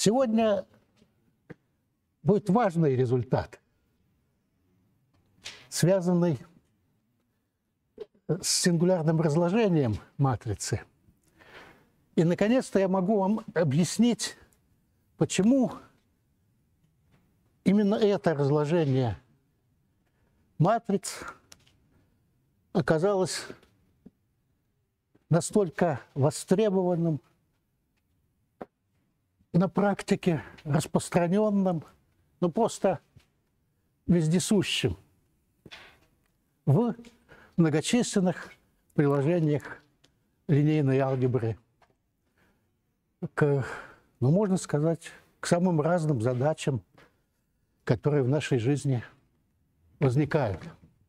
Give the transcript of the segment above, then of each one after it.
Сегодня будет важный результат, связанный с сингулярным разложением матрицы. И, наконец-то, я могу вам объяснить, почему именно это разложение матриц оказалось настолько востребованным на практике, распространенным, но просто вездесущим в многочисленных приложениях линейной алгебры к, можно сказать, к самым разным задачам, которые в нашей жизни возникают.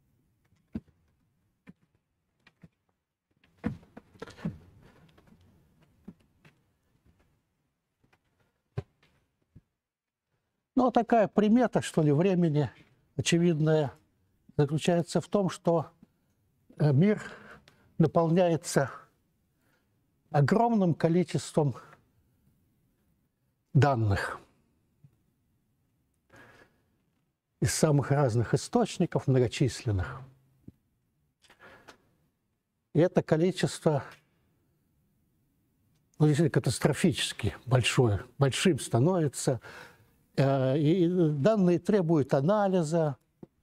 Ну, такая примета, что ли, времени очевидная заключается в том, что мир наполняется огромным количеством данных из самых разных источников, многочисленных. И это количество, ну, действительно катастрофически большим становится. И данные требуют анализа,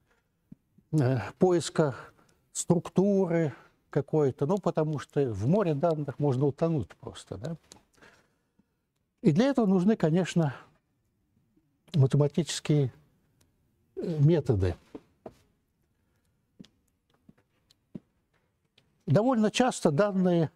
поиска структуры какой-то, ну, потому что в море данных можно утонуть просто, да? И для этого нужны, конечно, математические методы. Довольно часто данные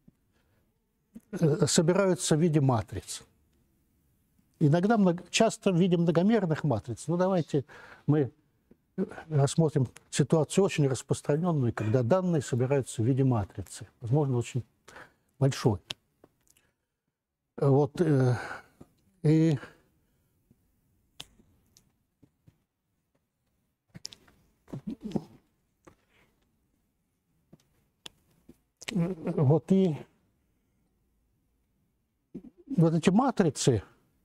собираются в виде матриц. Иногда часто в виде многомерных матриц. Ну, давайте мы рассмотрим ситуацию очень распространенную, когда данные собираются в виде матрицы, возможно, очень большой. Вот, и вот эти матрицы,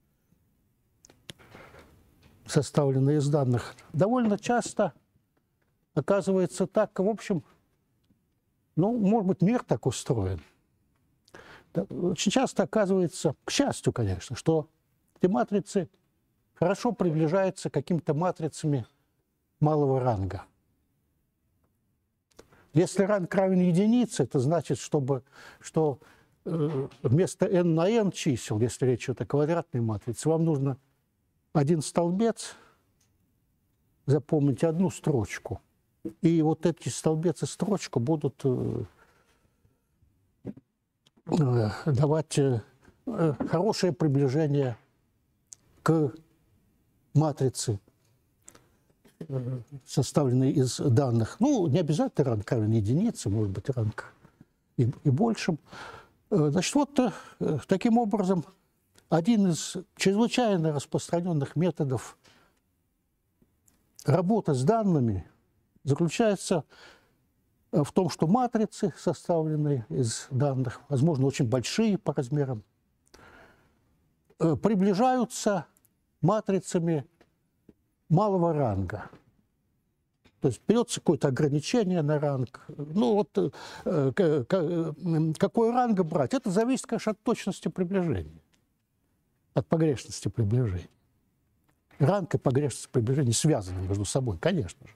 составленные из данных, довольно часто оказывается так, в общем, ну, может быть, мир так устроен. Очень часто оказывается, к счастью, конечно, что эти матрицы хорошо приближаются к каким-то матрицами малого ранга. Если ранг равен единице, это значит, что вместо n на n чисел, если речь идет о квадратной матрице, вам нужно один столбец, запомните, одну строчку. И вот эти столбец и строчку будут давать хорошее приближение к матрице, составленной из данных. Ну, не обязательно ранг равен единице, может быть, ранг и большим. Значит, вот таким образом один из чрезвычайно распространенных методов работы с данными заключается в том, что матрицы, составленные из данных, возможно, очень большие по размерам, приближаются матрицами малого ранга. То есть берется какое-то ограничение на ранг. Ну вот какой ранг брать? Это зависит, конечно, от точности приближения, от погрешности приближения. Ранг и погрешность приближения связаны между собой, конечно же.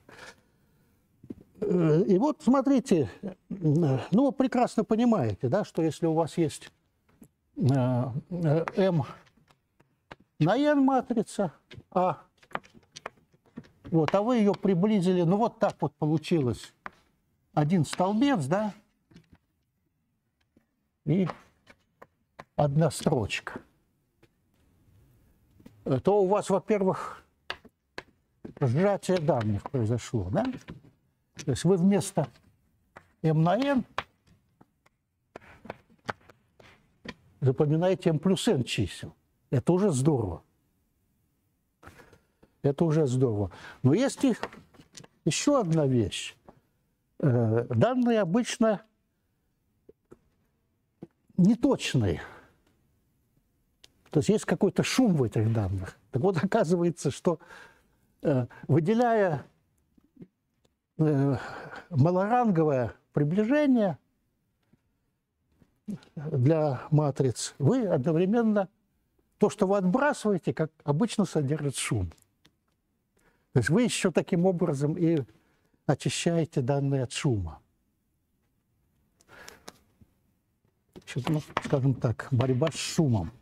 И вот смотрите, ну вы прекрасно понимаете, да, что если у вас есть m на n матрица, а вы ее приблизили, ну вот так вот получилось один столбец, да, и одна строчка, то у вас, во-первых, сжатие данных произошло, да? То есть вы вместо m на n запоминаете m плюс n чисел. Это уже здорово. Это уже здорово. Но есть еще одна вещь. Данные обычно неточные. То есть есть какой-то шум в этих данных. Так вот, оказывается, что выделяя малоранговое приближение для матриц, вы одновременно то, что вы отбрасываете, как обычно, содержит шум. То есть вы еще таким образом и очищаете данные от шума. Ну, скажем так, борьба с шумом.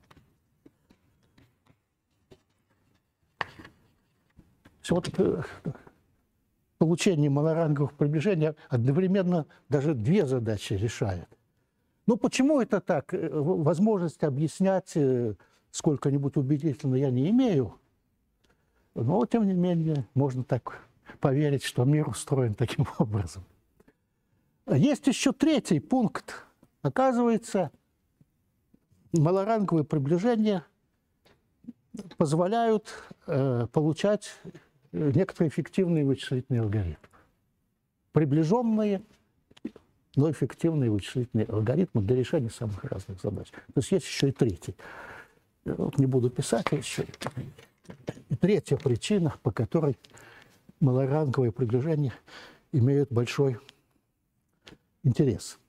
Вот получение моноранговых приближений одновременно даже две задачи решает. Ну, почему это так? Возможности объяснять сколько-нибудь убедительно я не имею, но, тем не менее, можно так поверить, что мир устроен таким образом. Есть еще третий пункт. Оказывается, малоранговые приближения позволяют получать некоторые эффективные вычислительные алгоритмы. Приближенные, но эффективные вычислительные алгоритмы для решения самых разных задач. То есть есть еще и третий. Вот не буду писать, еще и третья причина, по которой малоранговые приближения имеют большой интерес.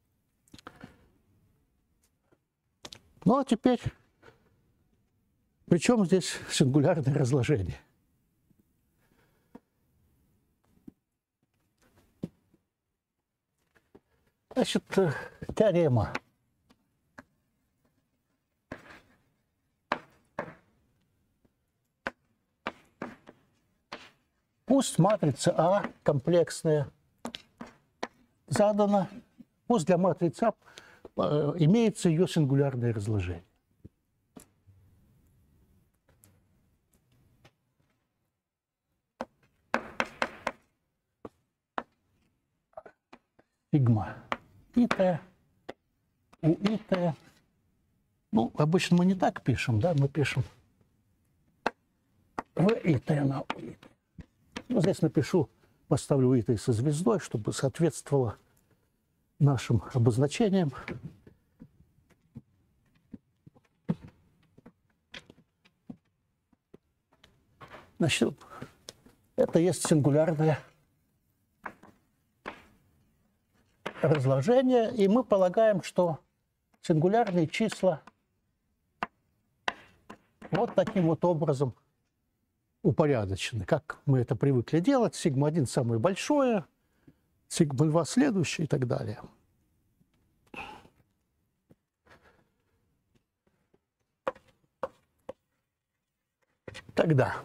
Ну а теперь, при чем здесь сингулярное разложение? Значит, теорема. Пусть матрица А комплексная задана, пусть для матрицы А имеется ее сингулярное разложение. Сигма ИТ, у ИТ. Ну, обычно мы не так пишем, да, мы пишем В ИТ на у ИТ. Ну, здесь напишу, поставлю ИТ со звездой, чтобы соответствовало нашим обозначениям. Значит, это есть сингулярное разложение, и мы полагаем, что сингулярные числа вот таким вот образом упорядочены, как мы это привыкли делать. Сигма-1 самое большое, сигма-2 следующее и так далее. Тогда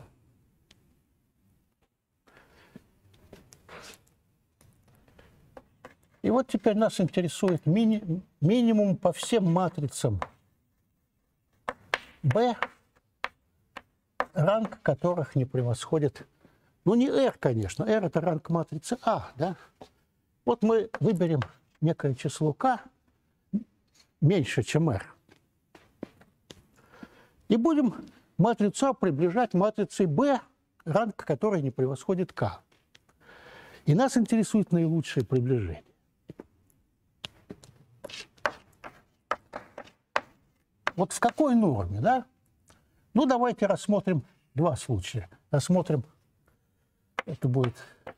и вот теперь нас интересует минимум по всем матрицам B, ранг которых не превосходит, ну не R, конечно, R это ранг матрицы А, да? Вот мы выберем некое число K меньше, чем R, и будем матрицу А приближать матрицей B, ранг которой не превосходит K. И нас интересует наилучшее приближение. Вот в какой норме, да? Ну, давайте рассмотрим два случая. Рассмотрим, это будет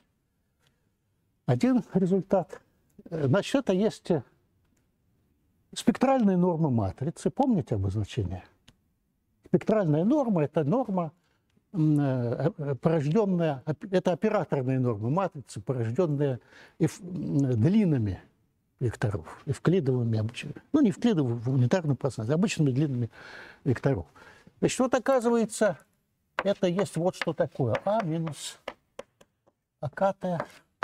один результат. Значит, это есть спектральная норма матрицы. Помните обозначение? Спектральная норма – это норма, порожденная, это операторная норма матрицы, порожденная длинами векторов, эвклидовыми, ну не эвклидовыми, в унитарном пространстве, обычными длинными векторов. Значит, вот оказывается, это есть вот что такое. А минус АКТ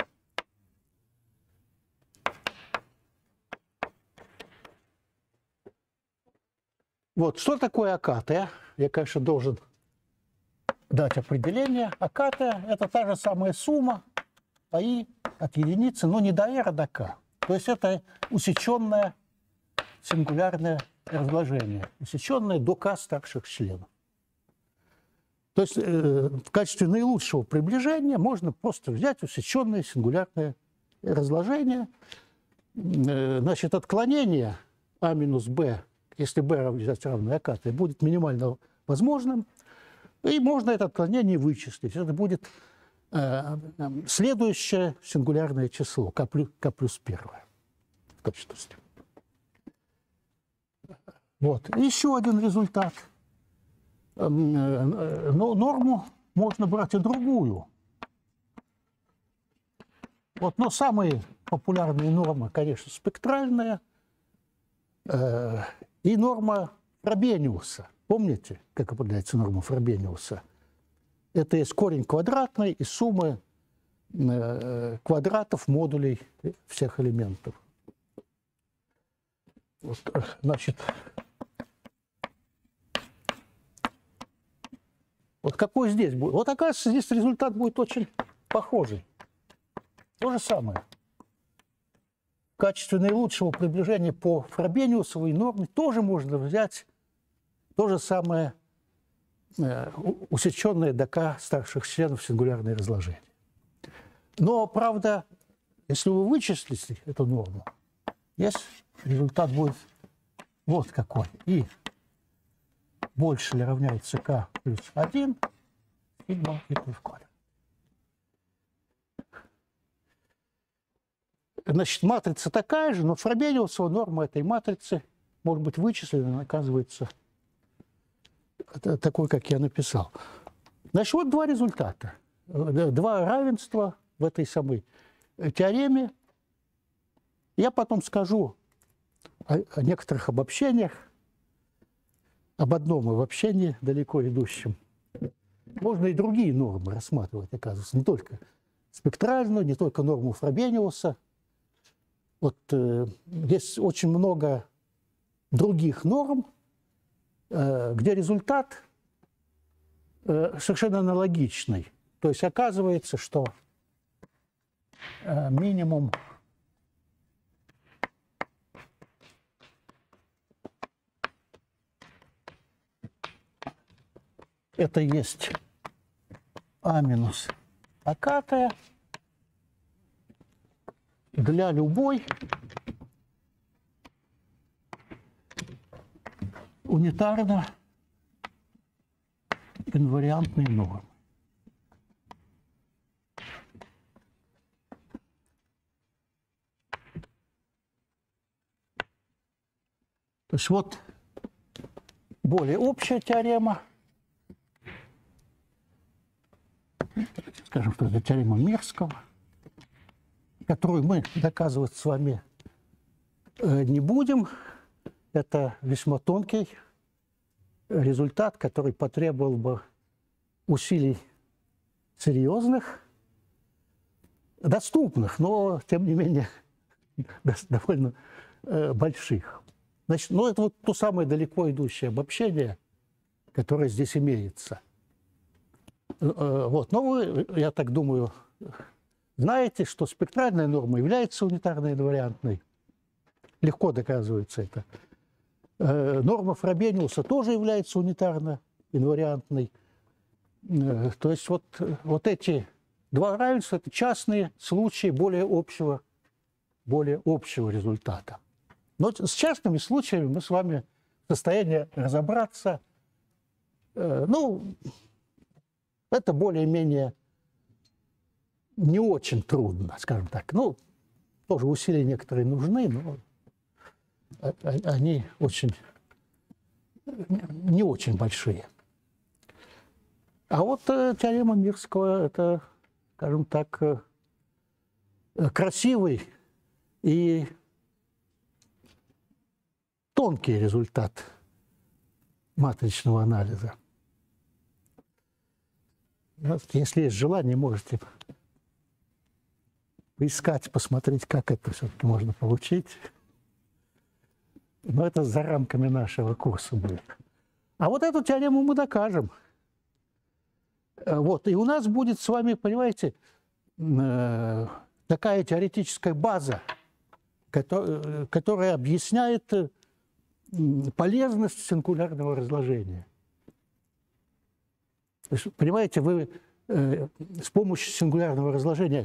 вот, что такое АКТ? Я, конечно, должен дать определение. АКТ – это та же самая сумма АИ от единицы, но не до R, а до K. То есть это усеченное сингулярное разложение, усеченное до K старших членов. То есть в качестве наилучшего приближения можно просто взять усеченное сингулярное разложение. Значит, отклонение А минус Б если b взять равно а k, будет минимально возможным, и можно это отклонение вычислить. Это будет следующее сингулярное число, k плюс 1 в точности. Вот. Еще один результат. Но норму можно брать и другую. Вот, но самые популярные нормы, конечно, спектральная и норма Фробениуса. Помните, как определяется норма Фробениуса? Это есть корень квадратный из суммы квадратов модулей всех элементов. Вот, значит, вот какой здесь будет? Вот, оказывается, здесь результат будет очень похожий. То же самое. В качестве наилучшего приближения по Фробениусовой норме тоже можно взять то же самое усеченное до k старших членов сингулярное разложение. Но, правда, если вы вычислите эту норму, есть результат будет вот какой. И больше или равняется k плюс 1, сигма и плюс квадрат. Значит, матрица такая же, но Фробениусова норма этой матрицы может быть вычислена, оказывается, такой, как я написал. Значит, вот два результата. Два равенства в этой самой теореме. Я потом скажу о некоторых обобщениях, об одном обобщении далеко идущем. Можно и другие нормы рассматривать, оказывается, не только спектральную, не только норму Фробениуса. Вот есть очень много других норм, где результат совершенно аналогичный. То есть оказывается, что минимум это есть а минус акатая для любой унитарно инвариантной нормы. То есть вот более общая теорема, скажем, что это теорема Мирского, которую мы доказывать с вами не будем. Это весьма тонкий результат, который потребовал бы усилий серьезных, доступных, но, тем не менее, довольно больших. Значит, ну, это вот то самое далеко идущее обобщение, которое здесь имеется. Вот. Но вы, я так думаю, знаете, что спектральная норма является унитарной инвариантной. Легко доказывается это. Норма Фробениуса тоже является унитарно инвариантной. То есть вот эти два равенства – это частные случаи более общего результата. Но с частными случаями мы с вами в состоянии разобраться. Ну, это более-менее не очень трудно, скажем так. Ну, тоже усилия некоторые нужны, но они не очень большие. А вот теорема Мирского – это, скажем так, красивый и тонкий результат матричного анализа. Если есть желание, можете поискать, посмотреть, как это все-таки можно получить. Но это за рамками нашего курса будет. А вот эту теорему мы докажем. Вот. И у нас будет с вами, понимаете, такая теоретическая база, которая объясняет полезность сингулярного разложения. То есть, понимаете, вы с помощью сингулярного разложения,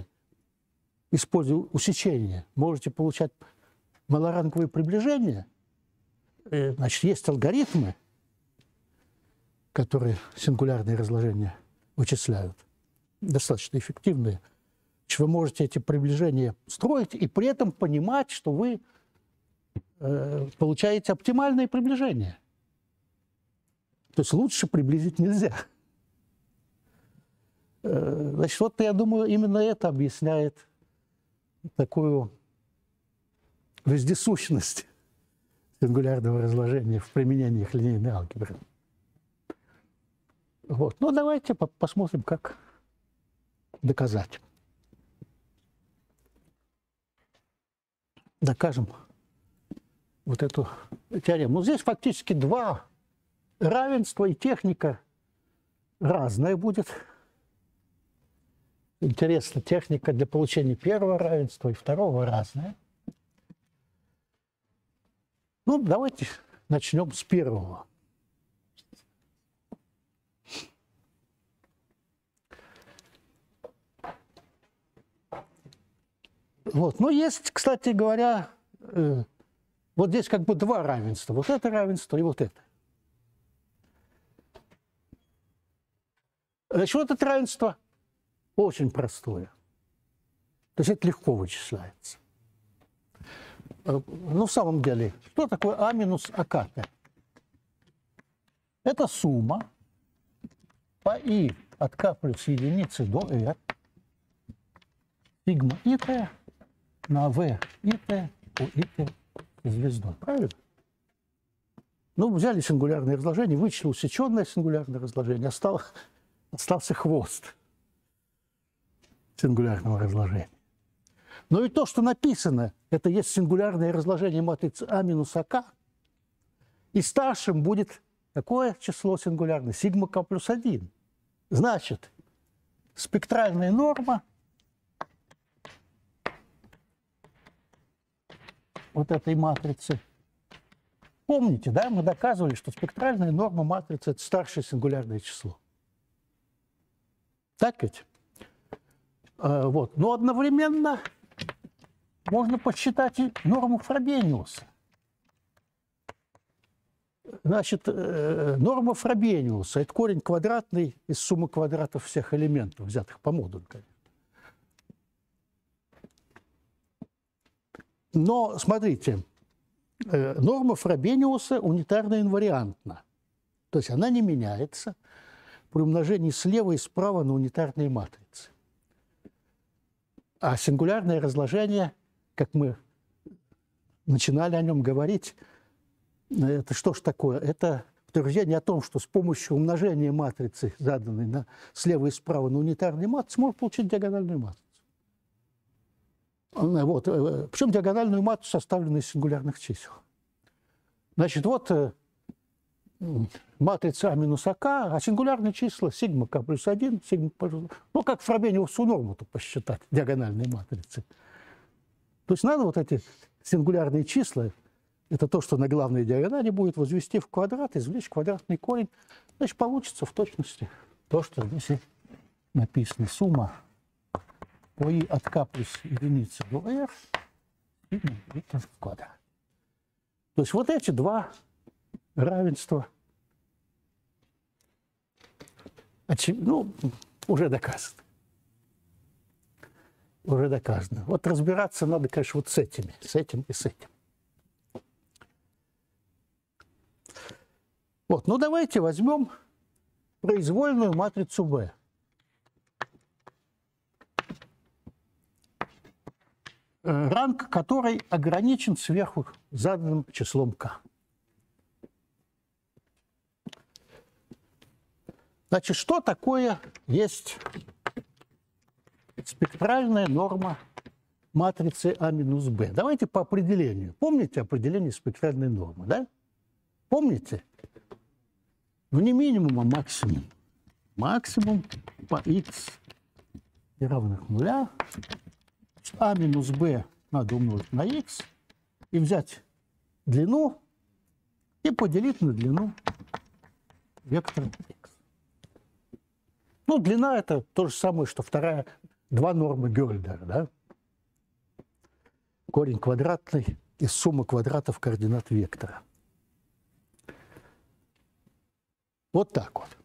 используя усечение, можете получать малоранговые приближения Значит, есть алгоритмы, которые сингулярные разложения вычисляют, достаточно эффективные. Значит, вы можете эти приближения строить и при этом понимать, что вы получаете оптимальное приближение. То есть лучше приблизить нельзя. Значит, вот я думаю, именно это объясняет такую вездесущность сингулярного разложения в применениях линейной алгебры. Вот. Ну, давайте посмотрим, как доказать. Докажем вот эту теорему. Ну, здесь фактически два равенства, и техника разная будет. Интересно, техника для получения первого равенства и второго разная. Ну, давайте начнем с первого. Вот. Но есть, кстати говоря, вот здесь как бы два равенства. Вот это равенство и вот это. Значит, вот это равенство очень простое. То есть это легко вычисляется. Ну, в самом деле, что такое А минус АК? Это сумма по И от К плюс единицы до R сигма ИТ на В ИТ у ИТ звездой. Правильно? Ну, взяли сингулярное разложение, вычислили усеченное сингулярное разложение, остался хвост сингулярного разложения. Но и то, что написано, это есть сингулярное разложение матрицы А минус АК, и старшим будет какое число сингулярное? Сигма К плюс 1. Значит, спектральная норма вот этой матрицы. Помните, да, мы доказывали, что спектральная норма матрицы – это старшее сингулярное число. Так ведь? Вот. Но одновременно можно посчитать и норму Фробениуса. Значит, норма Фробениуса – это корень квадратный из суммы квадратов всех элементов, взятых по модулю, конечно. Но, смотрите, норма Фробениуса унитарно инвариантна. То есть она не меняется при умножении слева и справа на унитарные матрицы. А сингулярное разложение, как мы начинали о нем говорить, это что ж такое? Это утверждение о том, что с помощью умножения матрицы, заданной слева и справа на унитарные матрицы, можно получить диагональную матрицу. Вот. Причем диагональную матрицу, составленную из сингулярных чисел. Значит, вот матрица А минус АК, а сингулярные числа сигма К плюс 1, сигма плюс... Ну, как Фробениусу норму-то посчитать, диагональные матрицы. То есть надо вот эти сингулярные числа, это то, что на главной диагонали будет, возвести в квадрат, извлечь квадратный корень. Значит, получится в точности то, что здесь и написано. Сумма по И от К плюс единицы до R это в квадрат. То есть вот эти два равенства, ну, уже доказано. Уже доказано. Вот разбираться надо, конечно, вот с этим и с этим. Вот, ну давайте возьмем произвольную матрицу В. Ранг которой ограничен сверху заданным числом К. Значит, что такое есть спектральная норма матрицы А минус Б? Давайте по определению. Помните определение спектральной нормы, да? Помните? Ну, не минимум, а максимум. Максимум по х и равных нуля. А минус b надо умножить на x и взять длину и поделить на длину вектора x. Ну, длина – это то же самое, что два нормы Гёльдера, да? Корень квадратный из суммы квадратов координат вектора. Вот так вот.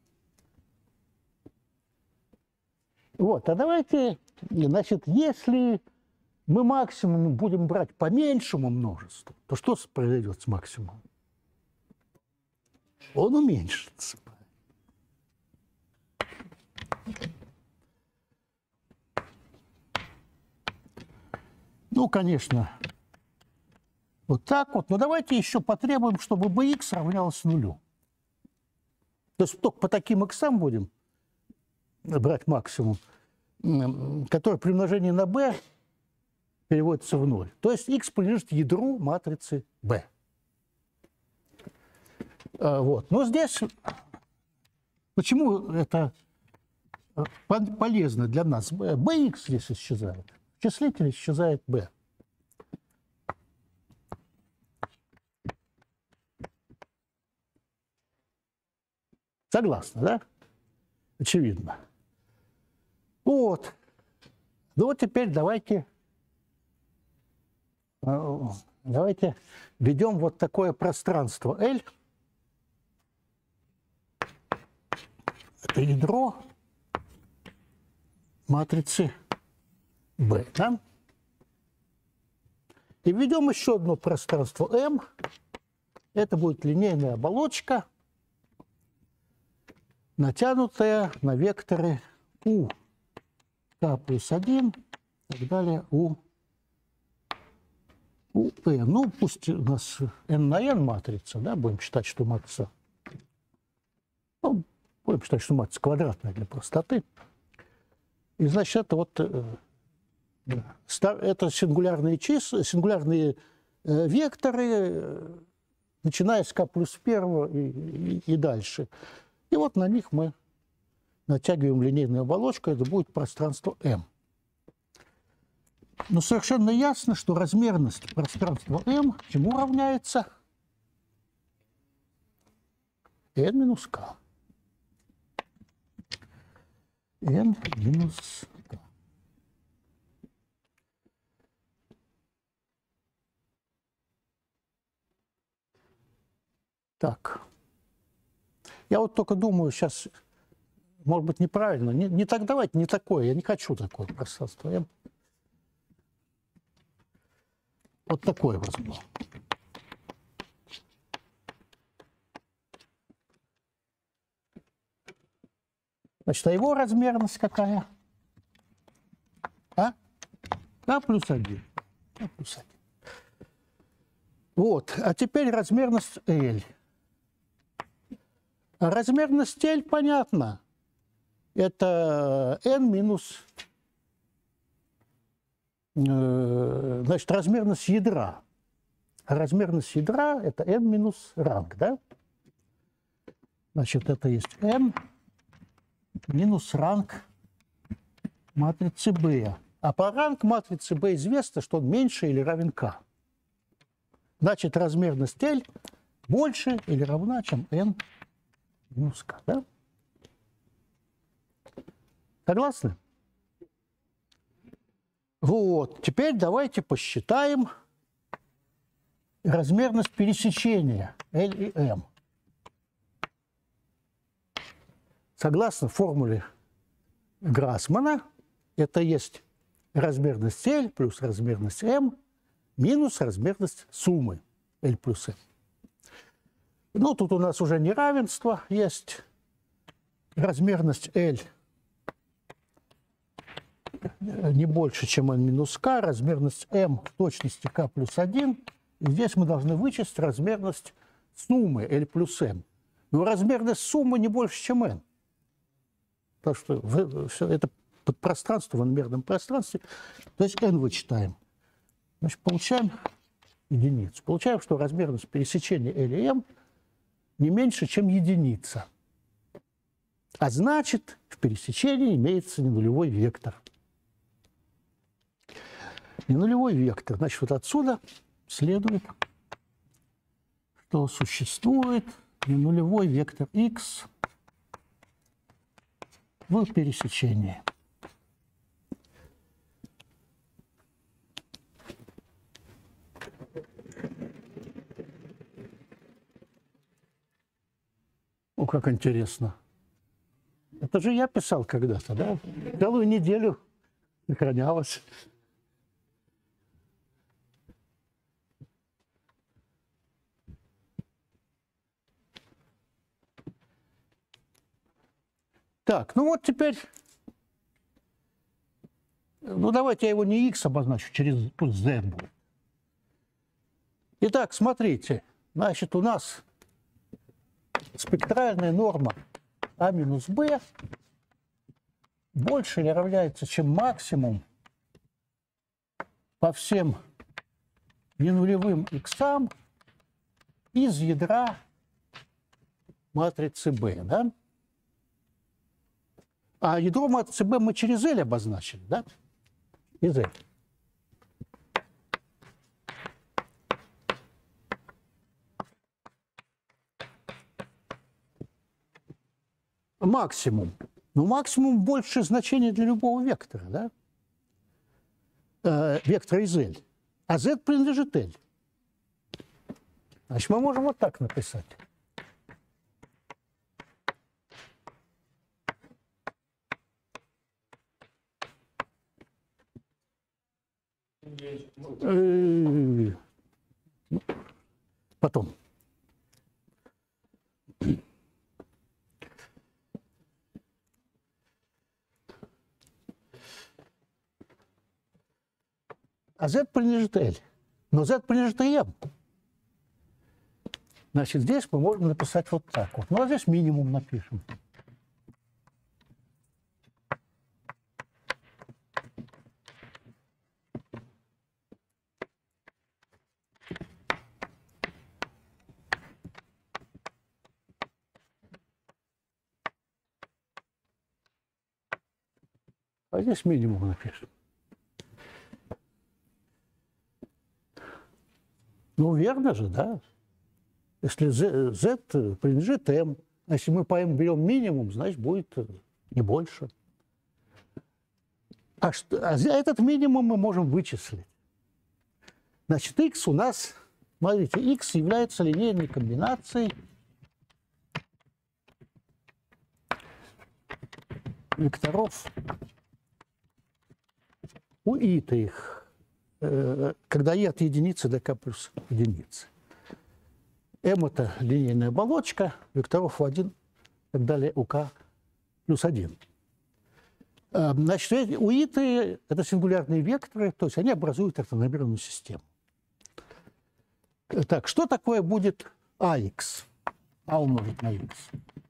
Вот, а давайте, значит, если мы максимум будем брать по меньшему множеству, то что произойдет с максимумом? Он уменьшится. Ну, конечно, вот так вот. Но давайте еще потребуем, чтобы bx равнялось нулю. То есть только по таким иксам будем брать максимум, который при умножении на b переводится в ноль. То есть x принадлежит ядру матрицы b. Вот. Но здесь почему это полезно для нас? bx здесь исчезает. В числителе исчезает b. Согласны, да? Очевидно. Вот. Ну вот теперь давайте введем вот такое пространство L. Это ядро матрицы B. Да? И введем еще одно пространство M. Это будет линейная оболочка, натянутая на векторы у k плюс 1 и так далее у p. Ну, пусть у нас n на n матрица, да, будем считать, что матрица, ну, будем считать, что матрица квадратная для простоты. И, значит, это вот это сингулярные числа, сингулярные векторы, начиная с k плюс 1 и дальше. И вот на них мы натягиваем линейную оболочку, это будет пространство M. Но совершенно ясно, что размерность пространства M чему равняется? N минус K. N минус K. Так. Я вот только думаю, сейчас, может быть, неправильно. Не так давайте, не такое. Я не хочу такое пространство M. Вот такое возьму. Значит, а его размерность какая? А? K плюс 1. K плюс 1. Вот. А теперь размерность L. А размерность L понятно. Это n минус, значит, размерность ядра. А размерность ядра – это n минус ранг, да? Значит, это есть n минус ранг матрицы B. А по ранг матрицы B известно, что он меньше или равен k. Значит, размерность L больше или равна, чем n минус k, да? Согласны? Вот. Теперь давайте посчитаем размерность пересечения L и M. Согласно формуле Грассмана, это есть размерность L плюс размерность M минус размерность суммы L плюс M. Ну, тут у нас уже неравенство есть. Размерность L не больше, чем n минус k, размерность m в точности k плюс 1. И здесь мы должны вычесть размерность суммы L плюс m. Но размерность суммы не больше, чем n. Потому что это подпространство в n-мерном пространстве. То есть n вычитаем. Значит, получаем единицу. Получаем, что размерность пересечения L и m не меньше, чем единица. А значит, в пересечении имеется ненулевой вектор. Ненулевой вектор. Значит, вот отсюда следует, что существует ненулевой вектор x в пересечении. О, как интересно. Это же я писал когда-то, да? Целую неделю сохранялось. Так, ну вот теперь, ну давайте я его не x обозначу, через пусть z будет. Итак, смотрите, значит, у нас спектральная норма А минус Б больше или равняется, чем максимум по всем ненулевым иксам из ядра матрицы B, да? А ядро матрицы B мы через L обозначили, да? Из L. Максимум. Ну, максимум больше значения для любого вектора, да? Вектора из L. А Z принадлежит L. Значит, мы можем вот так написать. Потом. А Z принадлежит L. Но Z принадлежит и M. Значит, здесь мы можем написать вот так вот. Ну, а здесь минимум напишем. А здесь минимум напишем. Ну, верно же, да? Если Z принадлежит M, а если мы по M берем минимум, значит, будет не больше. А этот минимум мы можем вычислить. Значит, X у нас, смотрите, X является линейной комбинацией векторов у и-то их, когда и от единицы до k плюс единицы. M – это линейная оболочка, векторов u1 и так далее у k плюс 1. Значит, у и-то – это сингулярные векторы, то есть они образуют ортономерную систему. Так, что такое будет AX? А умножить на x.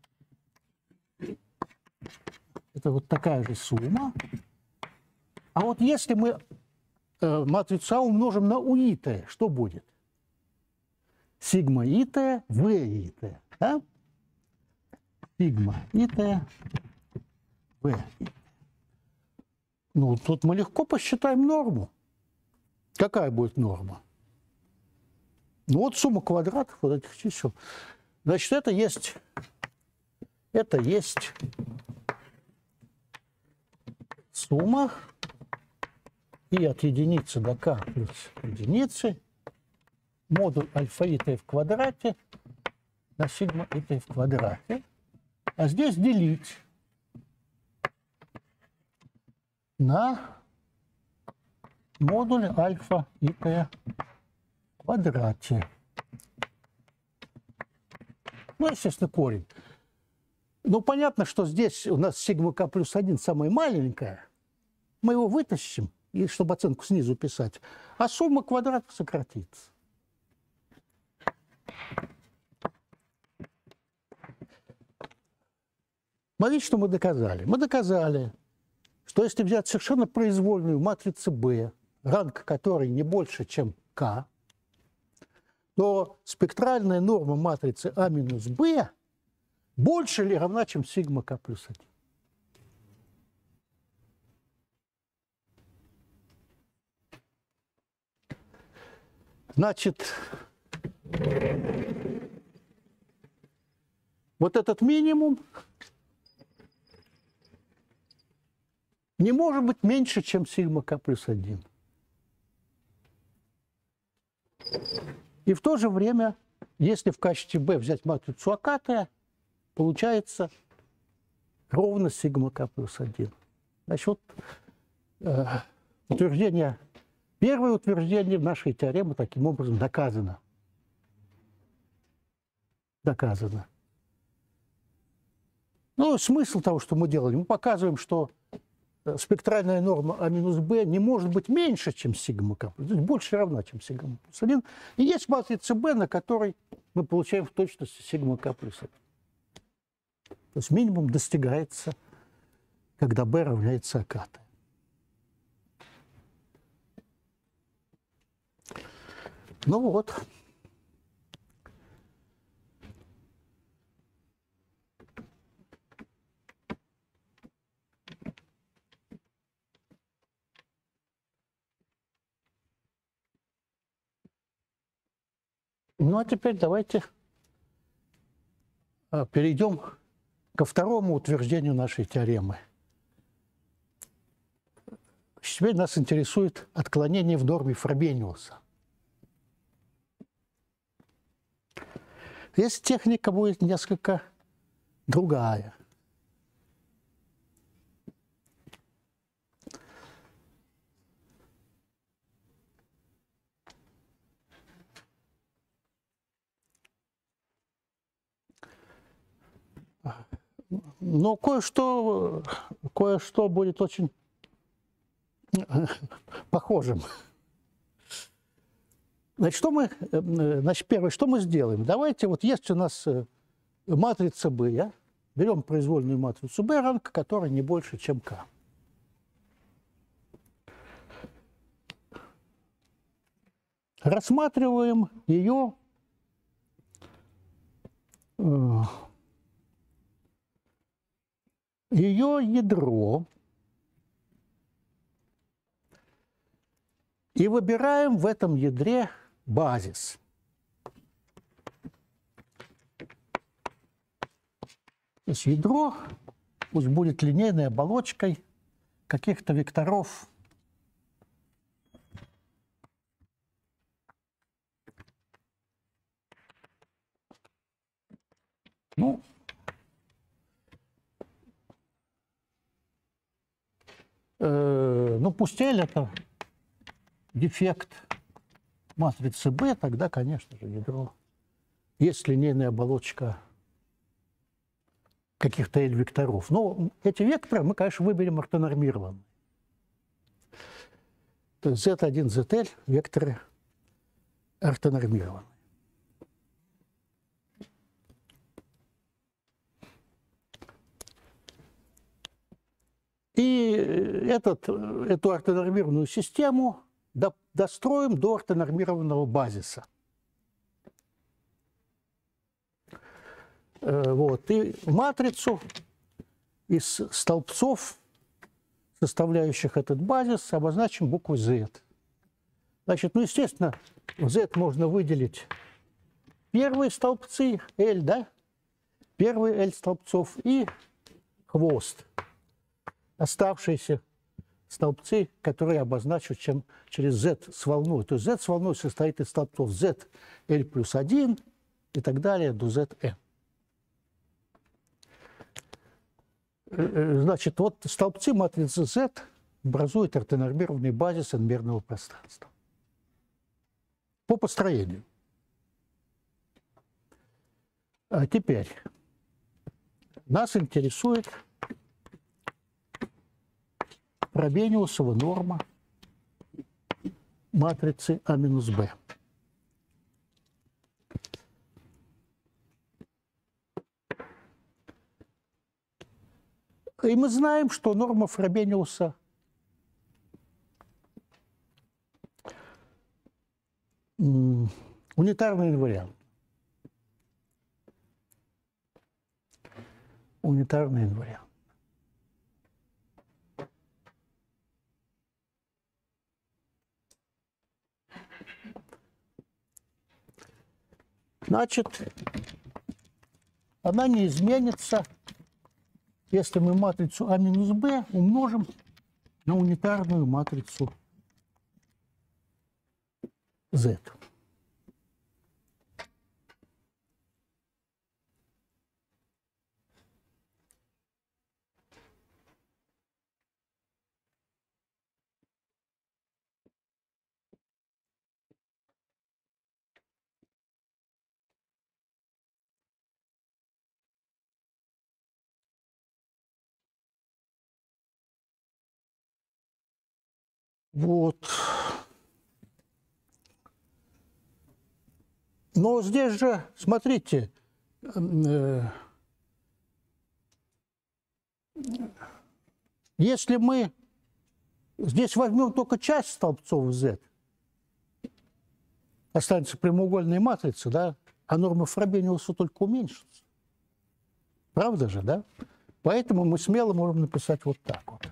Это вот такая же сумма. А вот если мы матрицу А умножим на УИТ, что будет? Сигма ИТ, В ИТ. Да? Сигма ИТ, В ИТ. Ну, тут мы легко посчитаем норму. Какая будет норма? Ну, вот сумма квадратов вот этих чисел. Значит, это есть сумма и от единицы до k плюс единицы модуль альфа ИТ в квадрате на сигма ИТ в квадрате. А здесь делить на модуль альфа ИТ в квадрате. Ну, естественно, корень. Ну, понятно, что здесь у нас сигма k плюс 1 самая маленькая. Мы его вытащим, и чтобы оценку снизу писать. А сумма квадратов сократится. Смотрите, что мы доказали. Мы доказали, что если взять совершенно произвольную матрицу B, ранг которой не больше, чем k, то спектральная норма матрицы А минус Б больше или равна, чем сигма k плюс 1. Значит, вот этот минимум не может быть меньше, чем сигма k плюс 1. И в то же время, если в качестве B взять матрицу АК, получается ровно сигма k плюс 1. Значит, вот утверждение, первое утверждение нашей теоремы таким образом доказано. Доказано. Ну, смысл того, что мы делаем, мы показываем, что спектральная норма А минус Б не может быть меньше, чем сигма К, то есть больше равна, чем сигма плюс 1. И есть матрица Б, на которой мы получаем в точности сигма К плюс 1. То есть минимум достигается, когда Б равняется АК. Ну вот. Ну, а теперь давайте перейдем ко второму утверждению нашей теоремы. Теперь нас интересует отклонение в норме Фробениуса. Здесь техника будет несколько другая. Но кое-что будет очень похожим. Значит, первое, что мы сделаем? Давайте, вот есть у нас матрица B, берем произвольную матрицу B, ранг которой не больше, чем K. Рассматриваем ее ядро и выбираем в этом ядре базис. То есть ядро пусть будет линейной оболочкой каких-то векторов пусть L это дефект матрицы B, тогда, конечно же, ядро. Есть линейная оболочка каких-то L-векторов. Но эти векторы мы, конечно, выберем ортонормированные. То есть Z1, ZL векторы ортонормированные. И эту ортонормированную систему достроим до ортонормированного базиса. Вот. И матрицу из столбцов, составляющих этот базис, обозначим буквой Z. Значит, естественно, в Z можно выделить первые столбцы L, да? Первые L столбцов и хвост. Оставшиеся столбцы, которые обозначу через Z с волной. То есть Z с волной состоит из столбцов Z, L плюс 1 и так далее до ZN. Значит, вот столбцы матрицы Z образуют ортонормированный базис n-мерного пространства. По построению. А теперь нас интересует Фробениусова норма матрицы А минус Б. И мы знаем, что норма Фробениуса унитарный инвариант. Унитарный инвариант. Значит, она не изменится, если мы матрицу А минус Б умножим на унитарную матрицу Z. Вот. Но здесь же, смотрите, если мы здесь возьмем только часть столбцов Z, останется прямоугольная матрица, да, а норма Фробениуса только уменьшится. Правда же, да? Поэтому мы смело можем написать вот так вот.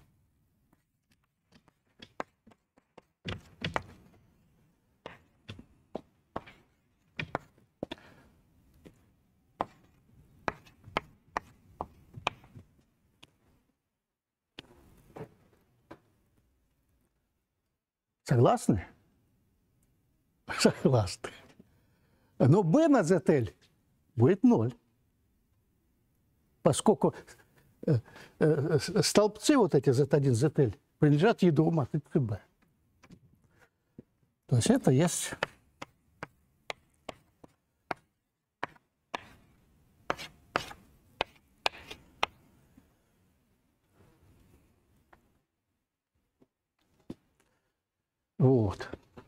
Согласны? Согласны. Но b на ZL будет 0. Поскольку столбцы вот эти Z1, ZL принадлежат ядру матрицы B. То есть это есть... Вот.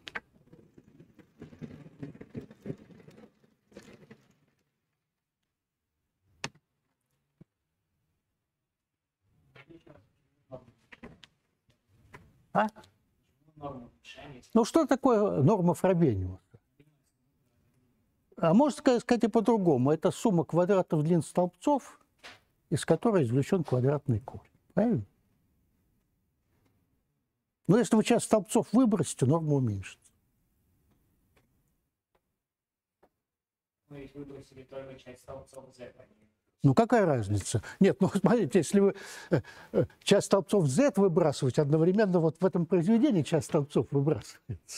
А? Ну, что такое норма Фробениуса? А можно сказать и по-другому. Это сумма квадратов длин столбцов, из которой извлечен квадратный корень. Правильно? Но если вы часть столбцов выбросите, норма уменьшится. Мы ведь выбросили только часть столбцов Z. Ну, какая разница? Нет, ну, смотрите, если вы часть столбцов Z выбрасываете, одновременно вот в этом произведении часть столбцов выбрасывается.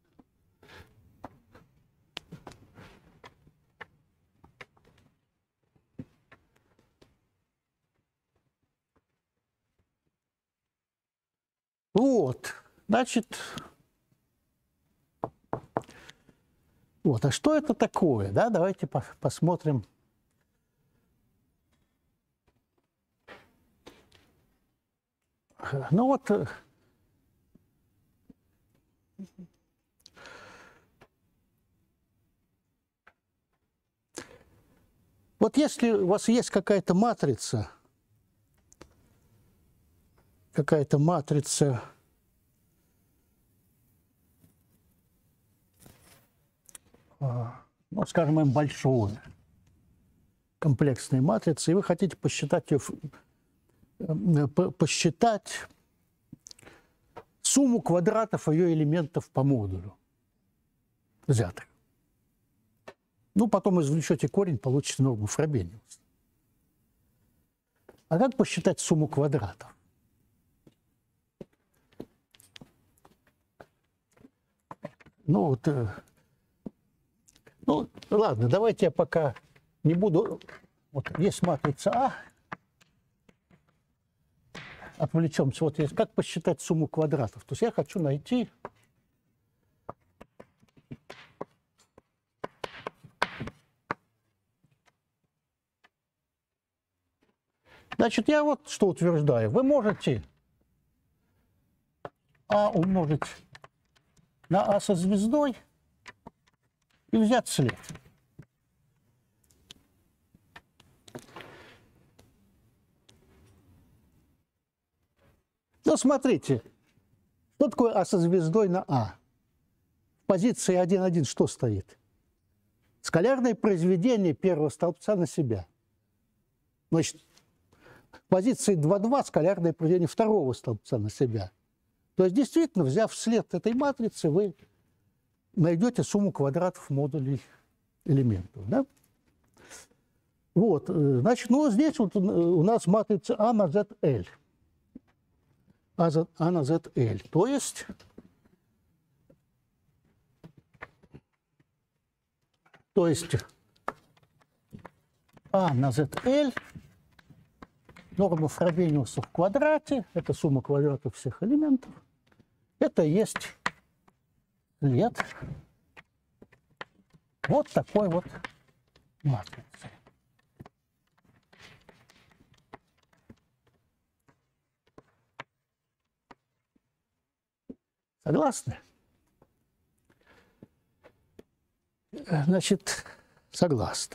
Вот, значит, вот, а что это такое, да? Давайте посмотрим. Ну вот, вот если у вас есть какая-то матрица, ну, скажем, m большое, комплексная матрица, и вы хотите посчитать ее, посчитать сумму квадратов ее элементов по модулю взятых. Ну, потом извлечете корень, получите норму Фробениуса. А как посчитать сумму квадратов? Ну, вот, ну, ладно, давайте я пока не буду... Вот есть матрица А. Отвлечемся. Вот есть как посчитать сумму квадратов. То есть я хочу найти... Значит, я вот что утверждаю. Вы можете А умножить на А со звездой и взять след. Ну, смотрите, что такое А со звездой на А? В позиции 1,1 что стоит? Скалярное произведение первого столбца на себя. Значит, в позиции 2,2 скалярное произведение второго столбца на себя. То есть, действительно, взяв след этой матрицы, вы найдете сумму квадратов модулей элементов. Да? Вот, значит, ну, здесь вот у нас матрица А на ZL. А на ZL. То есть А на ZL, норма Фробениуса в квадрате, это сумма квадратов всех элементов, это есть след вот такой вот матрицы. Согласны? Значит, согласны.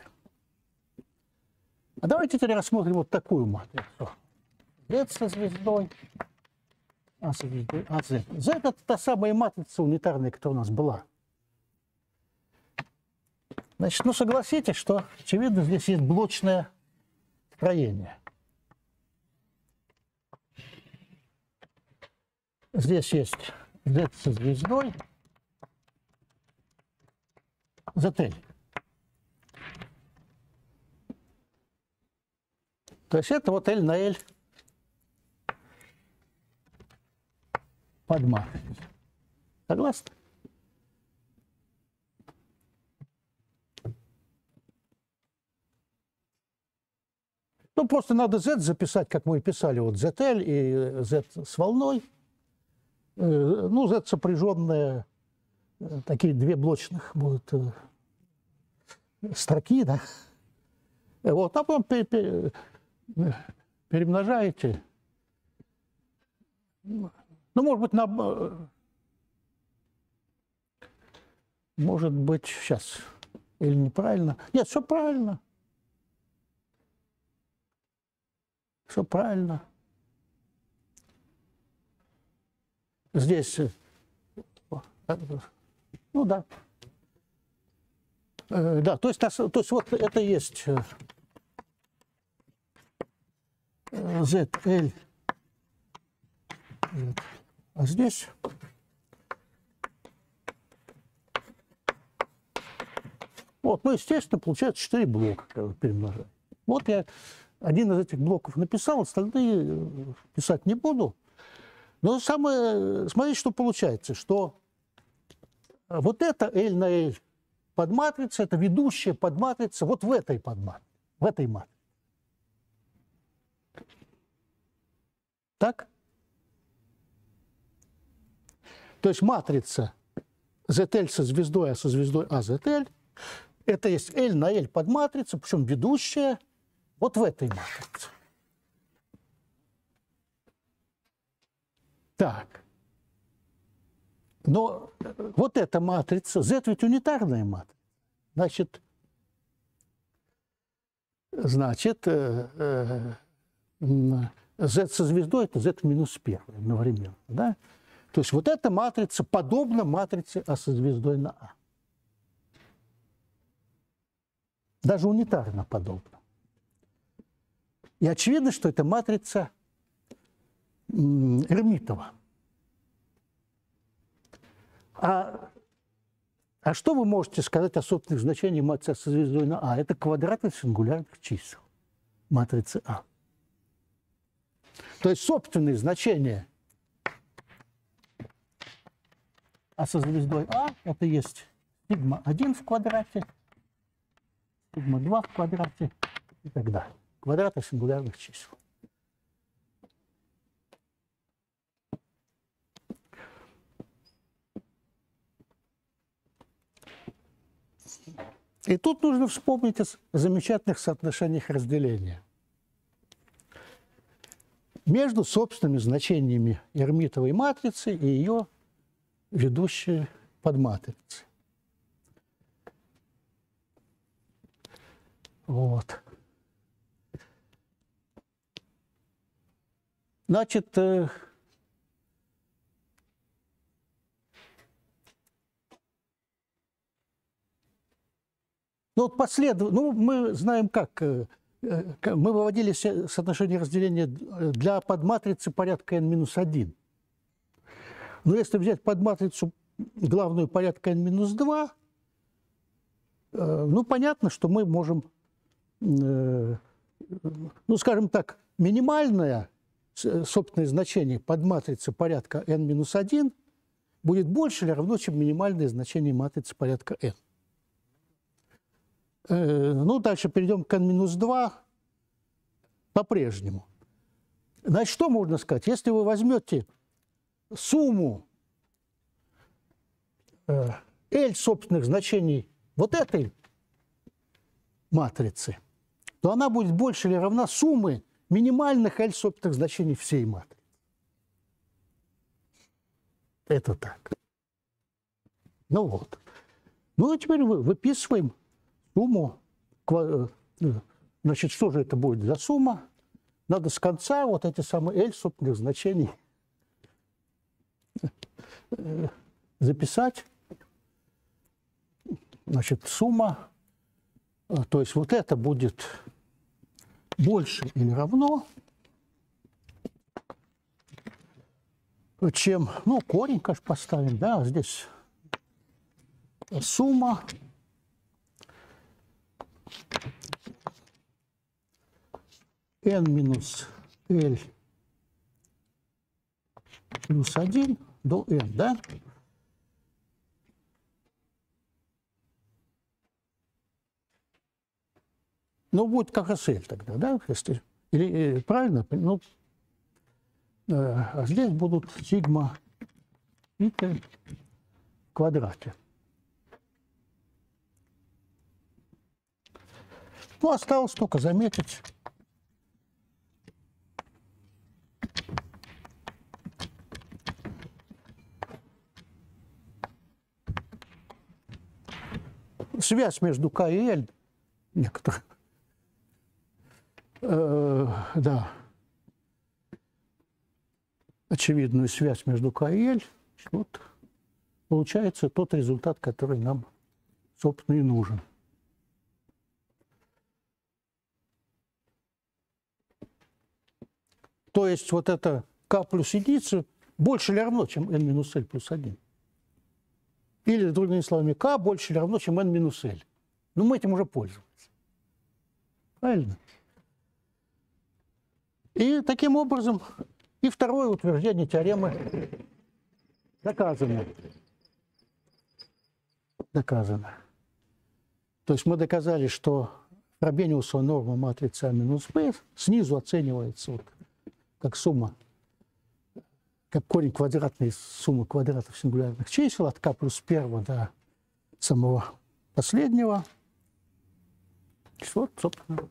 А давайте теперь рассмотрим вот такую матрицу. Z со звездой, А со звездой, А, Z. Z – это та самая матрица унитарная, которая у нас была. Значит, ну согласитесь, что, очевидно, здесь есть блочное строение. Здесь есть Z со звездой, ZL. То есть это вот L на L под матрицей. Согласны? Ну, просто надо Z записать, как мы писали, вот ZL и Z с волной. Ну, Z сопряженные, такие две блочных будут строки, да. Вот, а потом перемножаете. Ну, может быть, сейчас, или неправильно. Нет, все правильно. Все правильно. Здесь, ну да. Да, то есть вот это есть ZL. А здесь вот, ну, естественно, получается 4 блока, когда вы перемножаете. Вот я один из этих блоков написал, остальные писать не буду. Но самое, смотрите, что получается, что вот это L на L подматрица, это ведущая подматрица вот в этой подматрице, в этой матрице. Так? То есть матрица ZL со звездой, а со звездой А ZL, это есть L на L подматрица, причем ведущая вот в этой матрице. Так. Но вот эта матрица, Z ведь унитарная матрица. Значит, Z со звездой – это Z минус 1 одновременно. Да? То есть вот эта матрица подобна матрице А со звездой на А. Даже унитарно подобна. И очевидно, что это матрица Эрмитова. А что вы можете сказать о собственных значениях матрицы со звездой на А? Это квадраты сингулярных чисел матрицы А. То есть собственные значения А со звездой А это есть сигма 1 в квадрате, сигма 2 в квадрате и так далее. Квадраты сингулярных чисел. И тут нужно вспомнить о замечательных соотношениях разделения между собственными значениями Эрмитовой матрицы и ее ведущей подматрицей. Вот. Значит, ну, вот мы знаем, как мы выводили соотношение разделения для подматрицы порядка n-1. Но если взять подматрицу главную порядка n-2, ну, понятно, что мы можем, ну, скажем так, минимальное собственное значение подматрицы порядка n-1 будет больше или равно, чем минимальное значение матрицы порядка n. Ну, дальше перейдем к n-2 по-прежнему. Значит, что можно сказать? Если вы возьмете сумму L собственных значений вот этой матрицы, то она будет больше или равна сумме минимальных L собственных значений всей матрицы. Это так. Ну вот. Ну, а теперь выписываем сумму. Значит, что же это будет за сумма? Надо с конца вот эти самые L собственных значений записать. Значит, сумма, то есть вот это будет больше или равно, чем, ну, корень, конечно, поставим, да, здесь сумма n минус L плюс 1 до n, да? Ну, будет как раз L тогда, да? Если, или правильно? Ну, а здесь будут сигма итер в квадрате. Ну, осталось только заметить связь между К и L некоторая. Да. Очевидную связь между К и L. Вот получается тот результат, который нам, собственно, и нужен. То есть вот это К плюс единица больше или равно, чем n минус L плюс 1. Или, другими словами, К больше или равно, чем n минус L. Ну, мы этим уже пользуемся. Правильно? И таким образом и второе утверждение теоремы доказано. Доказано. То есть мы доказали, что Фробениусова норма матрицы А минус Б снизу оценивается вот как сумма, как корень квадратной суммы квадратов сингулярных чисел от К плюс 1 до самого последнего. Вот, собственно,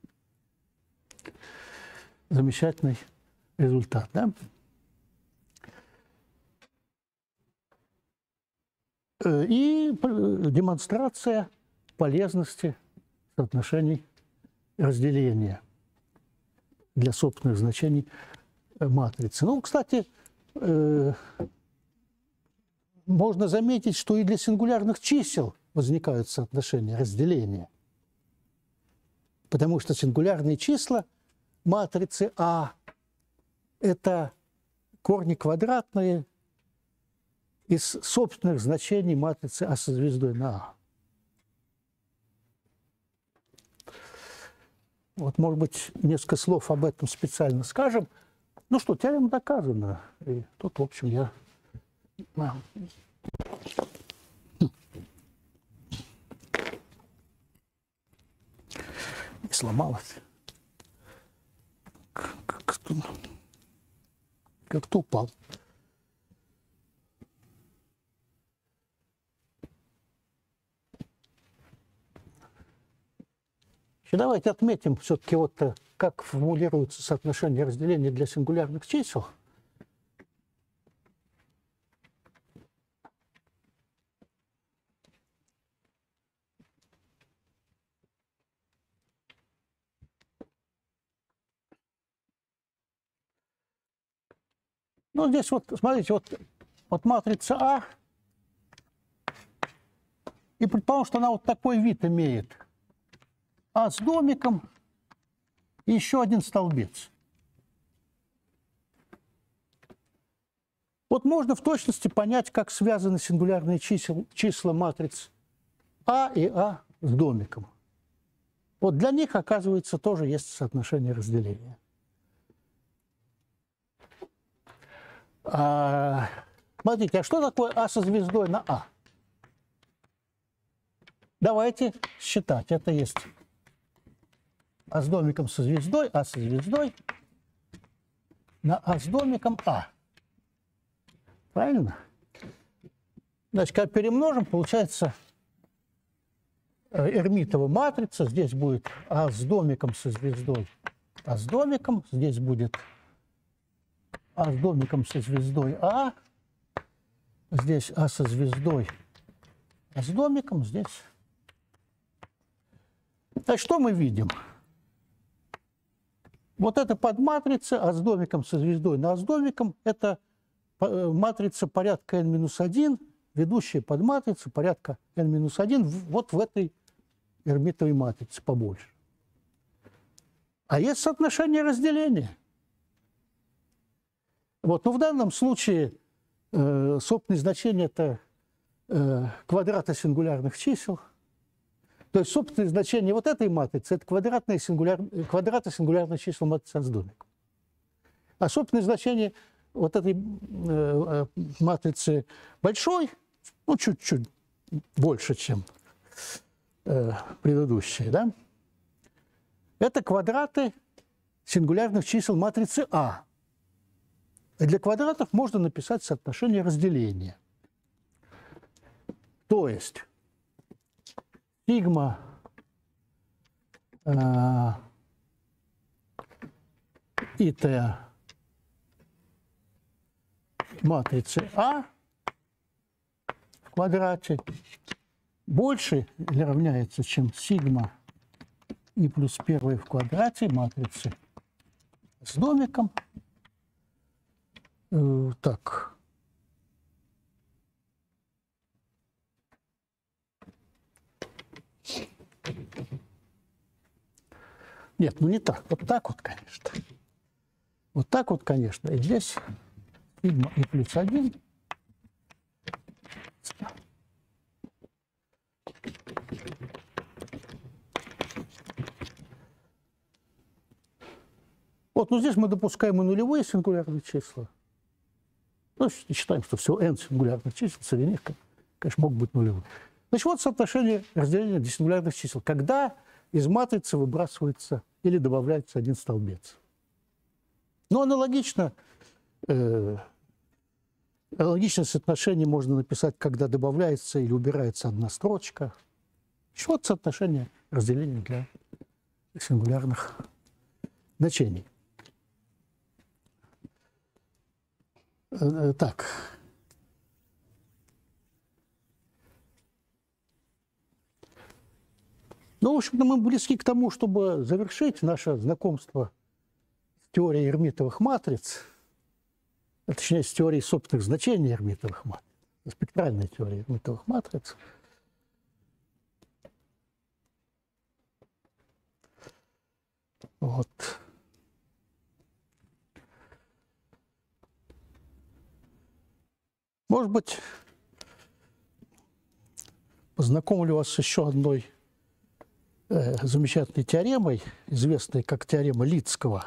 замечательный результат, да? И демонстрация полезности соотношений разделения для собственных значений матрицы. Ну, кстати, можно заметить, что и для сингулярных чисел возникают соотношения разделения. Потому что сингулярные числа матрицы А – это корни квадратные из собственных значений матрицы А со звездой на А. Вот, может быть, несколько слов об этом специально скажем. Ну что, теорема доказана. И тут, в общем, я... Не сломалась. Как-то упал. Давайте отметим все-таки вот как формулируется соотношение разделения для сингулярных чисел. Ну, здесь вот, смотрите, вот матрица А, и предположим, что она вот такой вид имеет. А с домиком и еще один столбец. Вот можно в точности понять, как связаны сингулярные числа матриц А и А с домиком. Вот для них, оказывается, тоже есть соотношение разделения. Смотрите, а что такое А со звездой на А? Давайте считать. Это есть А с домиком со звездой, А со звездой на А с домиком А. Правильно? Значит, когда перемножим, получается эрмитова матрица. Здесь будет А с домиком со звездой, А с домиком. Здесь будет А с домиком со звездой А. Здесь А со звездой, а с домиком здесь. Так что мы видим? Вот это подматрица А с домиком, со звездой, но А с домиком – это матрица порядка n-1, ведущая подматрица порядка n-1 вот в этой эрмитовой матрице побольше. А есть соотношение разделения. Вот, но в данном случае собственные значения – это квадраты сингулярных чисел. То есть собственные значения вот этой матрицы – это квадраты сингулярных чисел матрицы А с домиком. А собственные значения вот этой матрицы большой, ну, чуть-чуть больше, чем предыдущие, да? Это квадраты сингулярных чисел матрицы А. И для квадратов можно написать соотношение разделения. То есть сигма и t матрицы А в квадрате больше или равняется, чем сигма и плюс 1 в квадрате матрицы с домиком. Так. Нет, ну не так. Вот так вот, конечно. Вот так вот, конечно. И здесь сигма и плюс 1. Вот, ну здесь мы допускаем и нулевые сингулярные числа. Ну, считаем, что всего n сингулярных чисел, среди них, конечно, могут быть нулевые. Значит, вот соотношение разделения диссингулярных чисел. Когда из матрицы выбрасывается или добавляется один столбец. Но аналогичное соотношение можно написать, когда добавляется или убирается одна строчка. Вот соотношение разделения для сингулярных значений. Так. Ну, в общем-то, мы близки к тому, чтобы завершить наше знакомство с теорией эрмитовых матриц, точнее, с теорией собственных значений эрмитовых матриц, спектральной теории эрмитовых матриц. Вот. Может быть, познакомлю вас с еще одной замечательной теоремой, известной как теорема Лидского.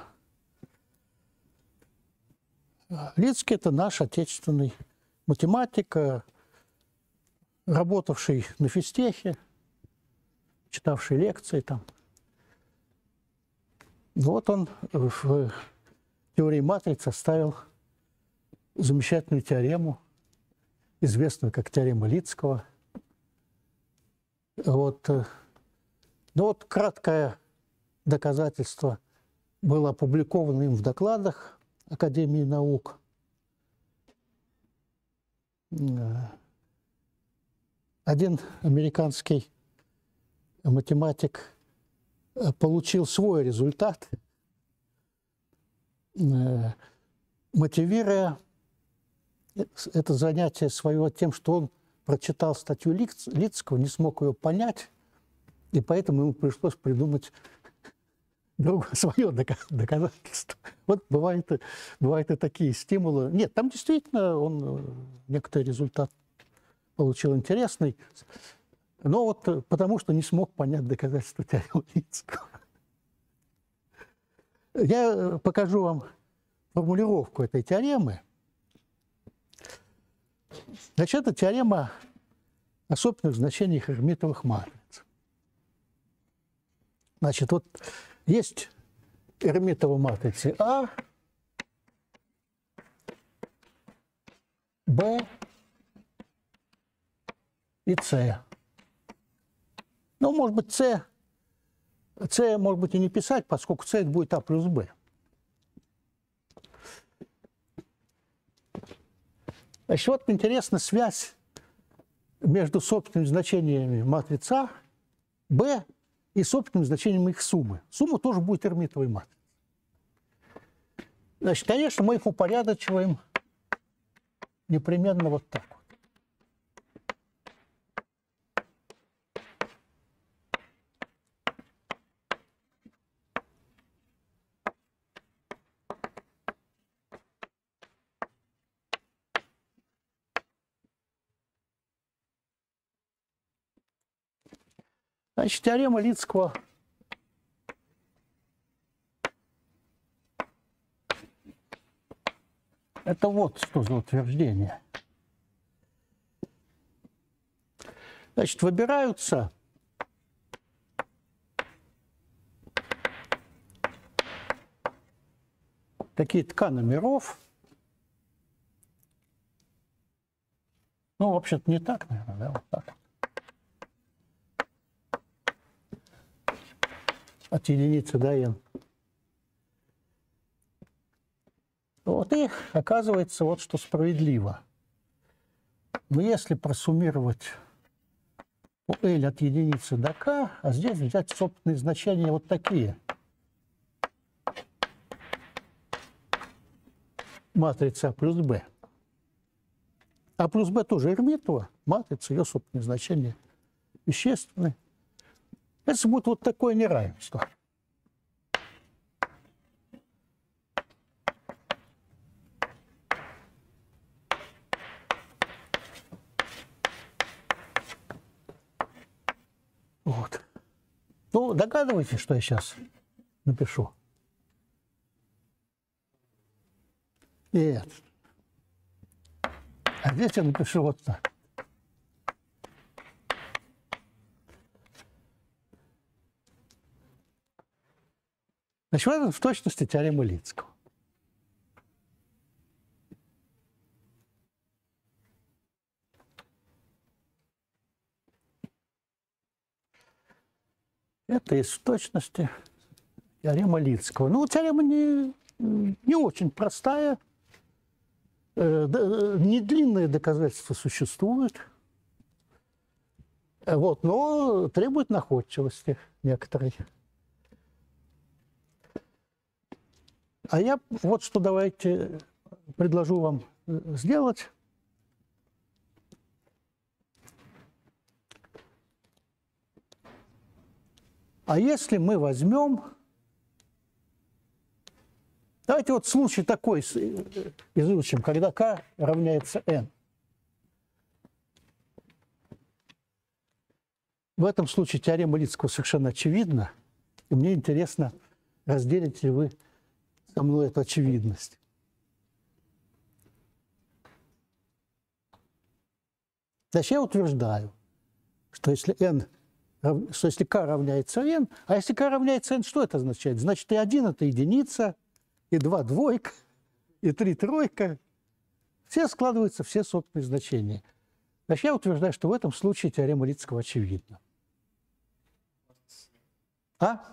Лидский – это наш отечественный математик, работавший на физтехе, читавший лекции там. Вот он в теории матриц оставил замечательную теорему, известную как теорема Лидского. Вот. Ну вот краткое доказательство было опубликовано им в докладах Академии наук. Один американский математик получил свой результат, мотивируя это занятие своего тем, что он прочитал статью Лидского, не смог ее понять, и поэтому ему пришлось придумать другое свое доказательство. Вот бывают и такие стимулы. Нет, там действительно он некоторый результат получил интересный, но вот потому что не смог понять доказательства теоремы Лидского. Я покажу вам формулировку этой теоремы. Значит, это теорема о собственных значениях эрмитовых матриц. Значит, вот есть эрмитовые матрицы А, Б и С. Ну, может быть, С может быть и не писать, поскольку С это будет А плюс Б. Значит, вот интересна связь между собственными значениями матриц А, Б и собственным значением их суммы. Сумма тоже будет эрмитовой матрицей. Значит, конечно, мы их упорядочиваем непременно вот так вот. Значит, теорема Лидского – это вот что за утверждение. Значит, выбираются такие ткани номеров. Ну, вообще-то не так, наверное, да, вот так. От единицы до n. Вот и оказывается, вот что справедливо. Но если просуммировать по L от единицы до k, а здесь взять собственные значения вот такие. Матрица А плюс Б. А плюс Б тоже эрмитова, матрица, ее собственные значения вещественные. Это будет вот такое неравенство. Вот. Ну, догадываетесь, что я сейчас напишу? Нет. А здесь я напишу вот так. Значит, это в точности теорема Лидского. Это из точности теорема Лидского. Ну, теорема не очень простая. Недлинные доказательства существуют. Вот, но требует находчивости некоторой. А я вот что давайте предложу вам сделать. А если мы возьмем... Давайте вот случай такой изучим, когда k равняется n. В этом случае теорема Лидского совершенно очевидна. И мне интересно, разделите ли вы со мной эту очевидность. Значит, я утверждаю, что если k равняется n, а если k равняется n, что это означает? Значит, и 1 – это единица, и 2 – двойка, и 3 – тройка. Все складываются, все собственные значения. Значит, я утверждаю, что в этом случае теорема Лидского очевидна. А?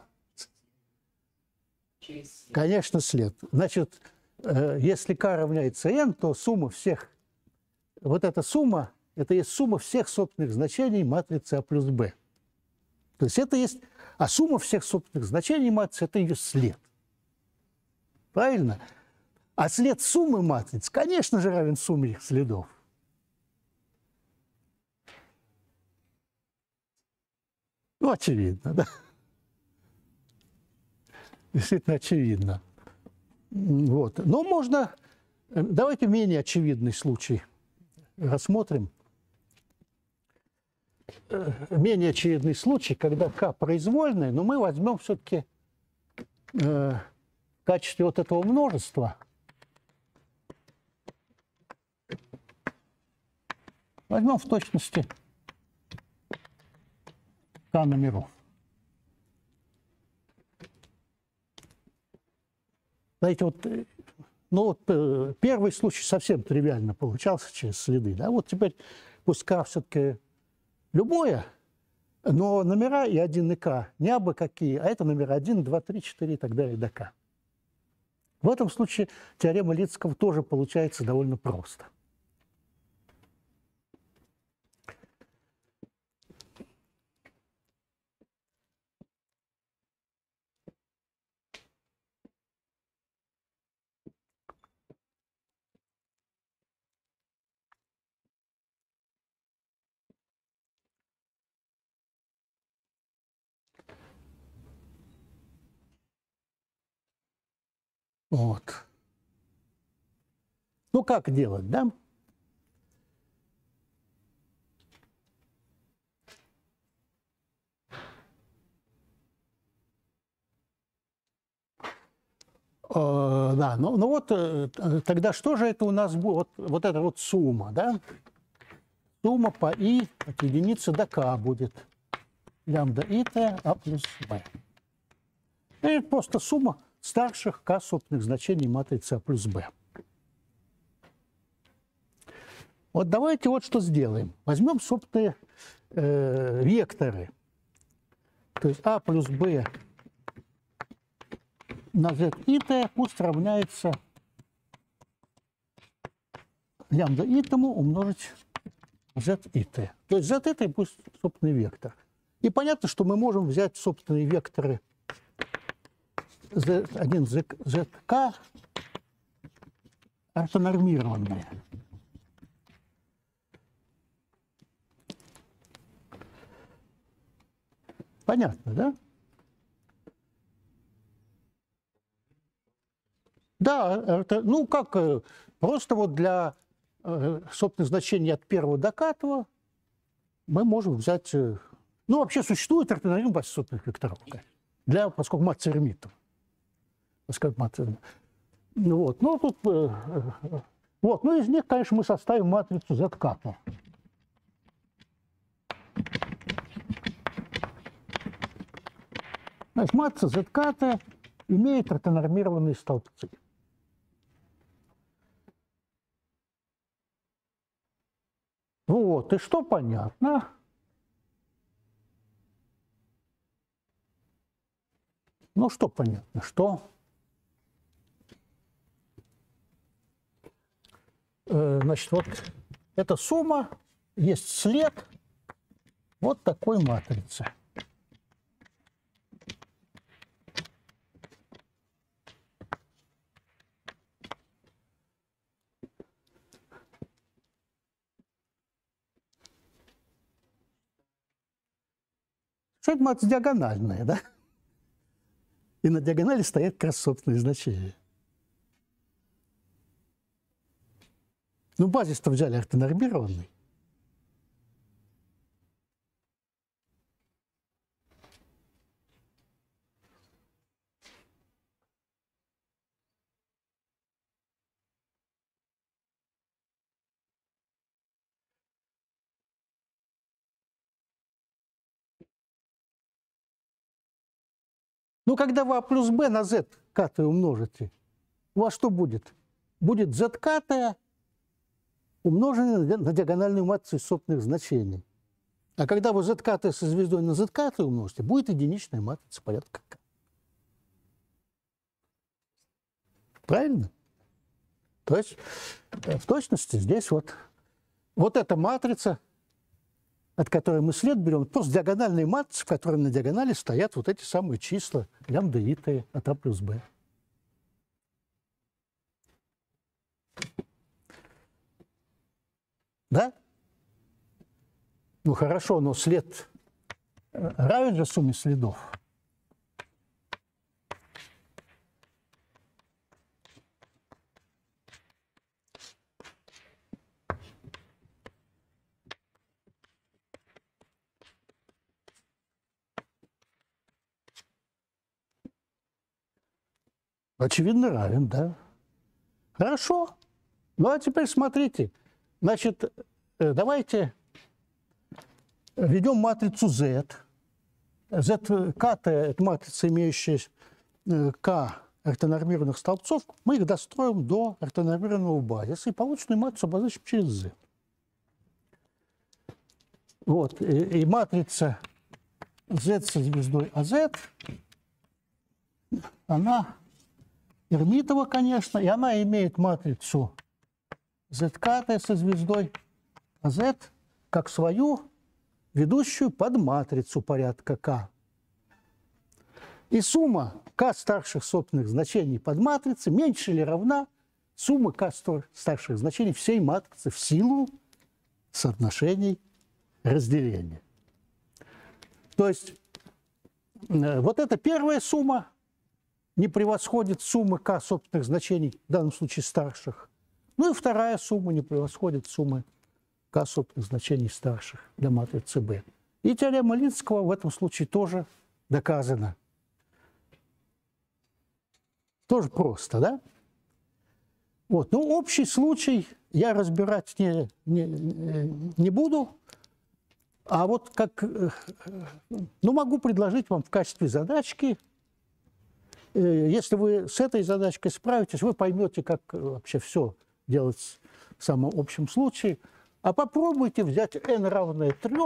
Конечно, след. Значит, если k равняется n, то сумма всех, вот эта сумма, это есть сумма всех собственных значений матрицы А плюс Б. То есть это есть, а сумма всех собственных значений матрицы – это ее след. Правильно? А след суммы матриц, конечно же, равен сумме их следов. Ну, очевидно, да? Действительно очевидно. Вот. Но можно... Давайте менее очевидный случай рассмотрим. Менее очевидный случай, когда k произвольный, но мы возьмем все-таки в качестве вот этого множества, возьмем в точности k номеров. Знаете, вот, ну вот первый случай совсем тривиально получался через следы. Да? Вот теперь пусть k все-таки любое, но номера и 1, и k не абы какие, а это номера 1, 2, 3, 4 и так далее до k. В этом случае теорема Лидского тоже получается довольно просто. Вот. Ну, как делать, да? Да, ну вот тогда что же это у нас будет? Вот это вот сумма, да? Сумма по и от единицы до k будет лямбда ит а плюс b. Это просто сумма старших k собственных значений матрицы а плюс b. Вот давайте вот что сделаем. Возьмем собственные векторы. То есть а плюс b на z ит пусть равняется лямбда итому умножить z ит. То есть z ит пусть собственный вектор. И понятно, что мы можем взять собственные векторы z1, zk ортонормированные. Понятно, да? Да, это, ну как, просто вот для собственных значений от первого до k мы можем взять... Ну, вообще существует ортонормированная база собственных векторов, поскольку матрица Эрмитова. Вот, ну, тут, вот, ну, из них, конечно, мы составим матрицу zk. Значит, матрица zk имеет ортонормированные столбцы. Вот, и что понятно? Ну, что понятно? Что? Значит, вот эта сумма, есть след вот такой матрицы. Что это матрица диагональная, да? И на диагонали стоят как раз собственные значения. Ну, базис-то взяли ортонормированный. Ну, когда вы а плюс b на z катое умножите, у вас что будет? Будет z катое умноженное на диагональную матрицу из собственных значений. А когда вы z катое со звездой на z катое умножите, будет единичная матрица порядка k. Правильно? То есть в точности здесь вот эта матрица, от которой мы след берем, просто диагональные матрицы, в которой на диагонали стоят вот эти самые числа лямбда ит от а плюс b. Да? Ну хорошо, но след равен же сумме следов. Очевидно, равен, да. Хорошо. Ну, а теперь смотрите. Значит, давайте введем матрицу Z. ZK – это матрица, имеющая K ортонормированных столбцов. Мы их достроим до ортонормированного базиса и полученную матрицу обозначим через Z. Вот. И матрица Z со звездой AZ, она Эрмитова, конечно, и она имеет матрицу ZK со звездой AZ как свою ведущую подматрицу порядка К. И сумма К старших собственных значений подматрицы меньше или равна сумме К старших значений всей матрицы в силу соотношений разделения. То есть вот эта первая сумма, не превосходит суммы k собственных значений, в данном случае старших. Ну и вторая сумма не превосходит суммы k собственных значений старших для матрицы B. И теорема Линского в этом случае тоже доказана. Тоже просто, да? Вот. Ну, общий случай я разбирать не буду. А вот как, ну, могу предложить вам в качестве задачки, если вы с этой задачкой справитесь, вы поймете, как вообще все делать в самом общем случае. А попробуйте взять n равное 3,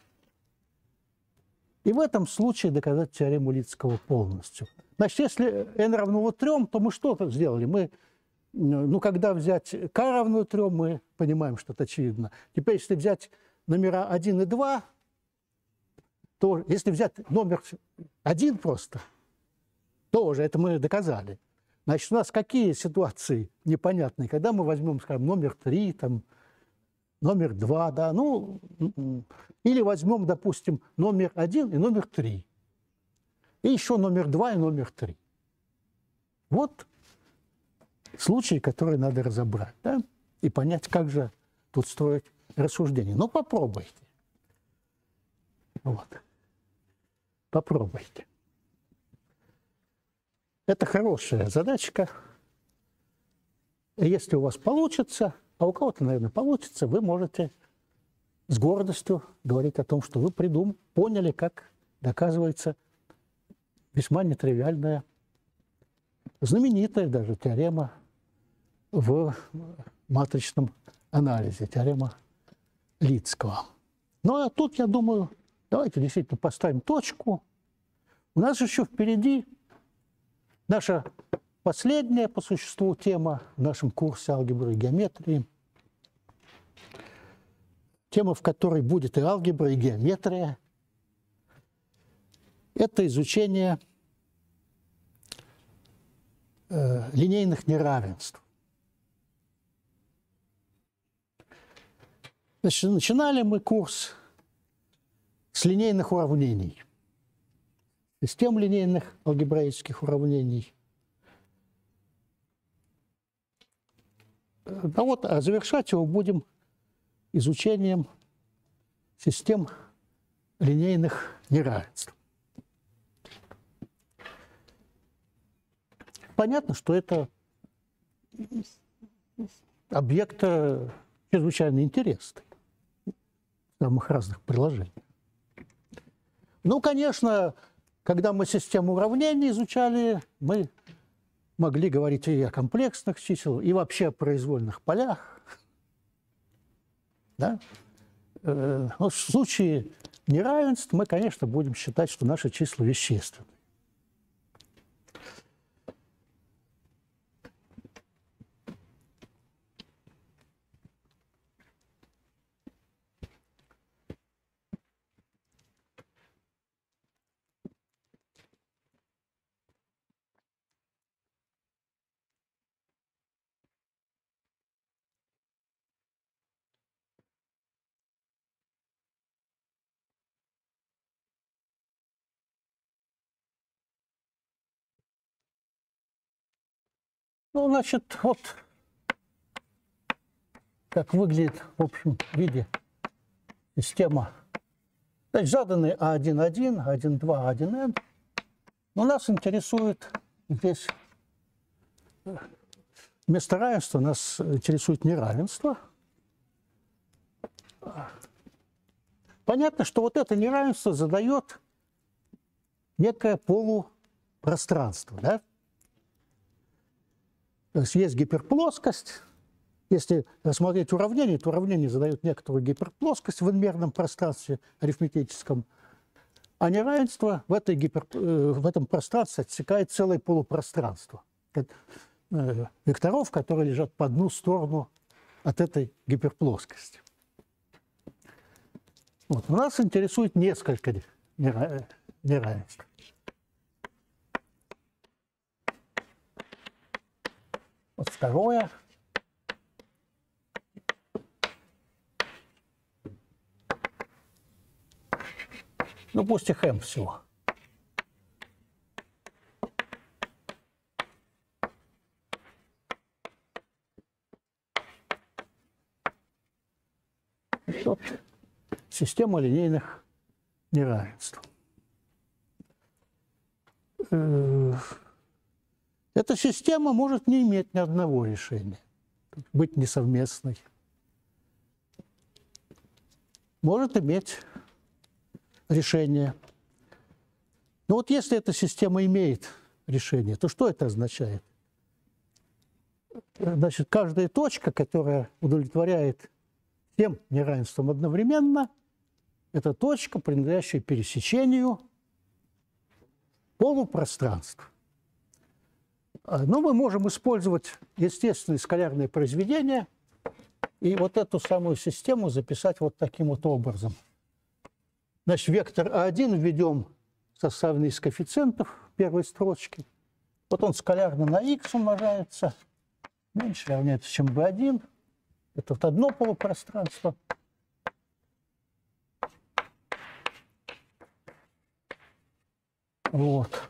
и в этом случае доказать теорему Линского полностью. Значит, если n равно 3, то мы что-то сделали. Мы, ну, когда взять k равно 3, мы понимаем, что это очевидно. Теперь, если взять номера 1 и 2, то если взять номер 1 просто, тоже это мы доказали. Значит, у нас какие ситуации непонятные? Когда мы возьмем, скажем, номер 3, там, номер 2, да, ну, или возьмем, допустим, номер 1 и номер 3. И еще номер 2 и номер 3. Вот случаи, которые надо разобрать, да, и понять, как же тут строить рассуждение. Ну, попробуйте. Вот. Попробуйте. Это хорошая задачка. Если у вас получится, а у кого-то, наверное, получится, вы можете с гордостью говорить о том, что вы поняли, как доказывается весьма нетривиальная, знаменитая даже теорема в матричном анализе, теорема Линского. Ну, а тут, я думаю, давайте действительно поставим точку. У нас еще впереди наша последняя по существу тема в нашем курсе алгебры и геометрии. Тема, в которой будет и алгебра, и геометрия. Это изучение линейных неравенств. Значит, начинали мы курс с линейных уравнений, систем линейных алгебраических уравнений. А завершать его будем изучением систем линейных неравенств. Понятно, что это объект чрезвычайно интересный в самых разных приложениях. Ну, конечно, когда мы систему уравнений изучали, мы могли говорить и о комплексных числах, и вообще о произвольных полях. Да? Но в случае неравенств мы, конечно, будем считать, что наши числа вещественны. Ну, значит, вот как выглядит в общем виде система. Значит, заданы А1,1, А1,2, А1n. Но нас интересует здесь, вместо равенства нас интересует неравенство. Понятно, что вот это неравенство задает некое полупространство, да? То есть есть гиперплоскость. Если рассмотреть уравнение, то уравнение задает некоторую гиперплоскость в n-мерном пространстве арифметическом, а неравенство в этом пространстве отсекает целое полупространство векторов, которые лежат по одну сторону от этой гиперплоскости. Вот. Нас интересует несколько неравенств. Вот второе. Ну, пусть их m всего. Вот система линейных неравенств. Эта система может не иметь ни одного решения, быть несовместной. Может иметь решение. Но вот если эта система имеет решение, то что это означает? Значит, каждая точка, которая удовлетворяет всем неравенствам одновременно, это точка, принадлежащая пересечению полупространств. Но мы можем использовать естественные скалярные произведения и вот эту самую систему записать вот таким вот образом. Значит, вектор А1 введем составленный из коэффициентов первой строчки. Вот он скалярно на х умножается, меньше равняется, чем B1. Это вот одно полупространство. Вот.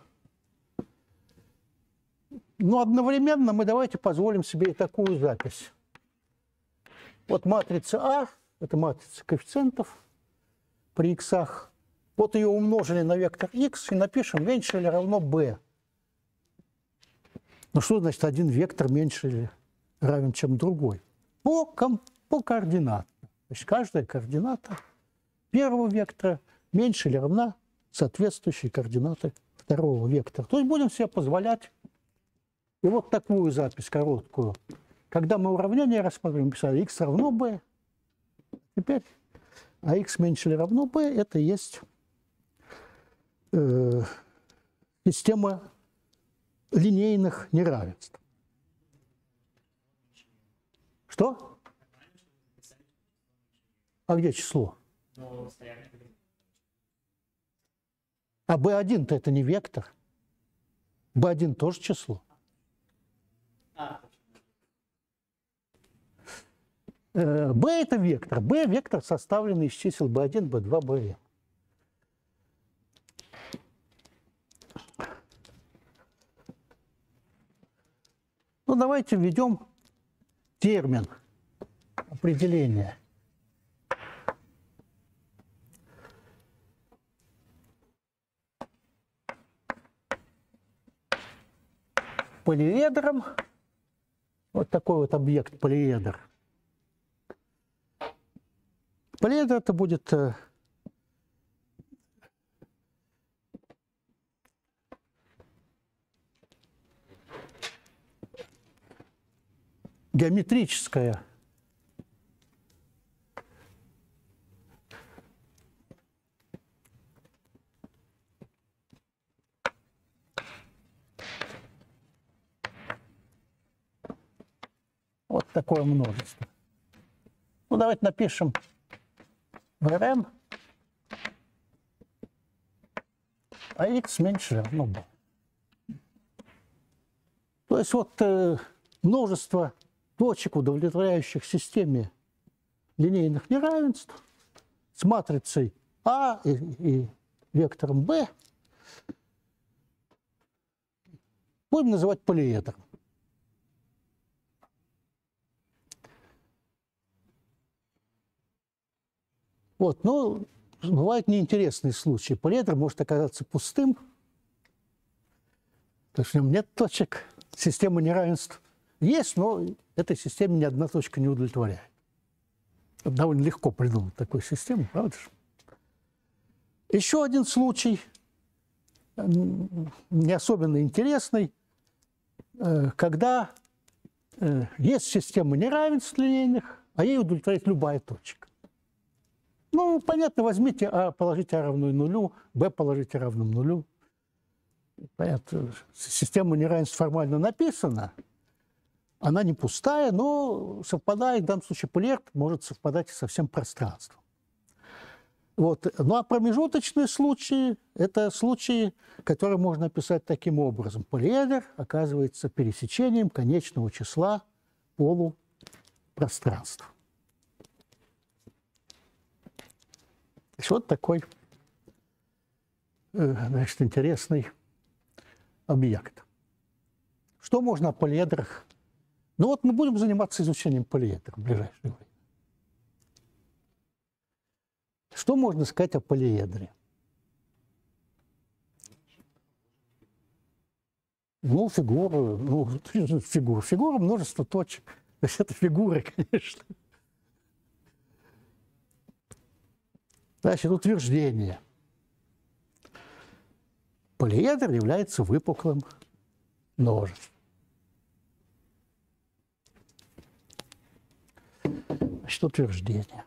Но одновременно мы давайте позволим себе и такую запись. Вот матрица А, это матрица коэффициентов при иксах. Вот ее умножили на вектор x и напишем меньше или равно b. Ну что значит один вектор меньше или равен, чем другой? По координатам. Значит, каждая координата первого вектора меньше или равна соответствующей координаты второго вектора. То есть будем себе позволять и вот такую запись короткую. Когда мы уравнение рассмотрим, писали x равно b. Теперь x меньше или равно b, это и есть система линейных неравенств. Что? А где число? А b1-то это не вектор. b1 тоже число. b это вектор. b вектор, составленный из чисел b1, b2, bn. Ну, давайте введем термин определения. Полиэдром. Вот такой вот объект полиэдр. Полиэдр это будет геометрическая вот такое множество. Ну, давайте напишем Rn, а x меньше равно b. То есть вот множество точек, удовлетворяющих системе линейных неравенств с матрицей А и вектором b будем называть полиэдром. Вот, но бывают неинтересные случаи. Полиэдр может оказаться пустым, потому что в нем нет точек. Система неравенств есть, но этой системе ни одна точка не удовлетворяет. Довольно легко придумать такую систему, правда же? Еще один случай, не особенно интересный, когда есть система неравенств линейных, а ей удовлетворяет любая точка. Ну, понятно, возьмите А, положите А равно нулю, Б положите равным нулю. Понятно, система неравенств формально написана, она не пустая, но совпадает, в данном случае полиэдр может совпадать и со всем пространством. Вот. Ну а промежуточные случаи – это случаи, которые можно описать таким образом. Полиэдр оказывается пересечением конечного числа полупространств. Вот такой, значит, интересный объект. Что можно о полиэдрах? Ну вот мы будем заниматься изучением полиэдров в ближайшее время. Что можно сказать о полиэдре? Ну, фигура, множество точек. То есть это фигуры, конечно. Значит, утверждение. Полиэдр является выпуклым множеством. Значит, утверждение.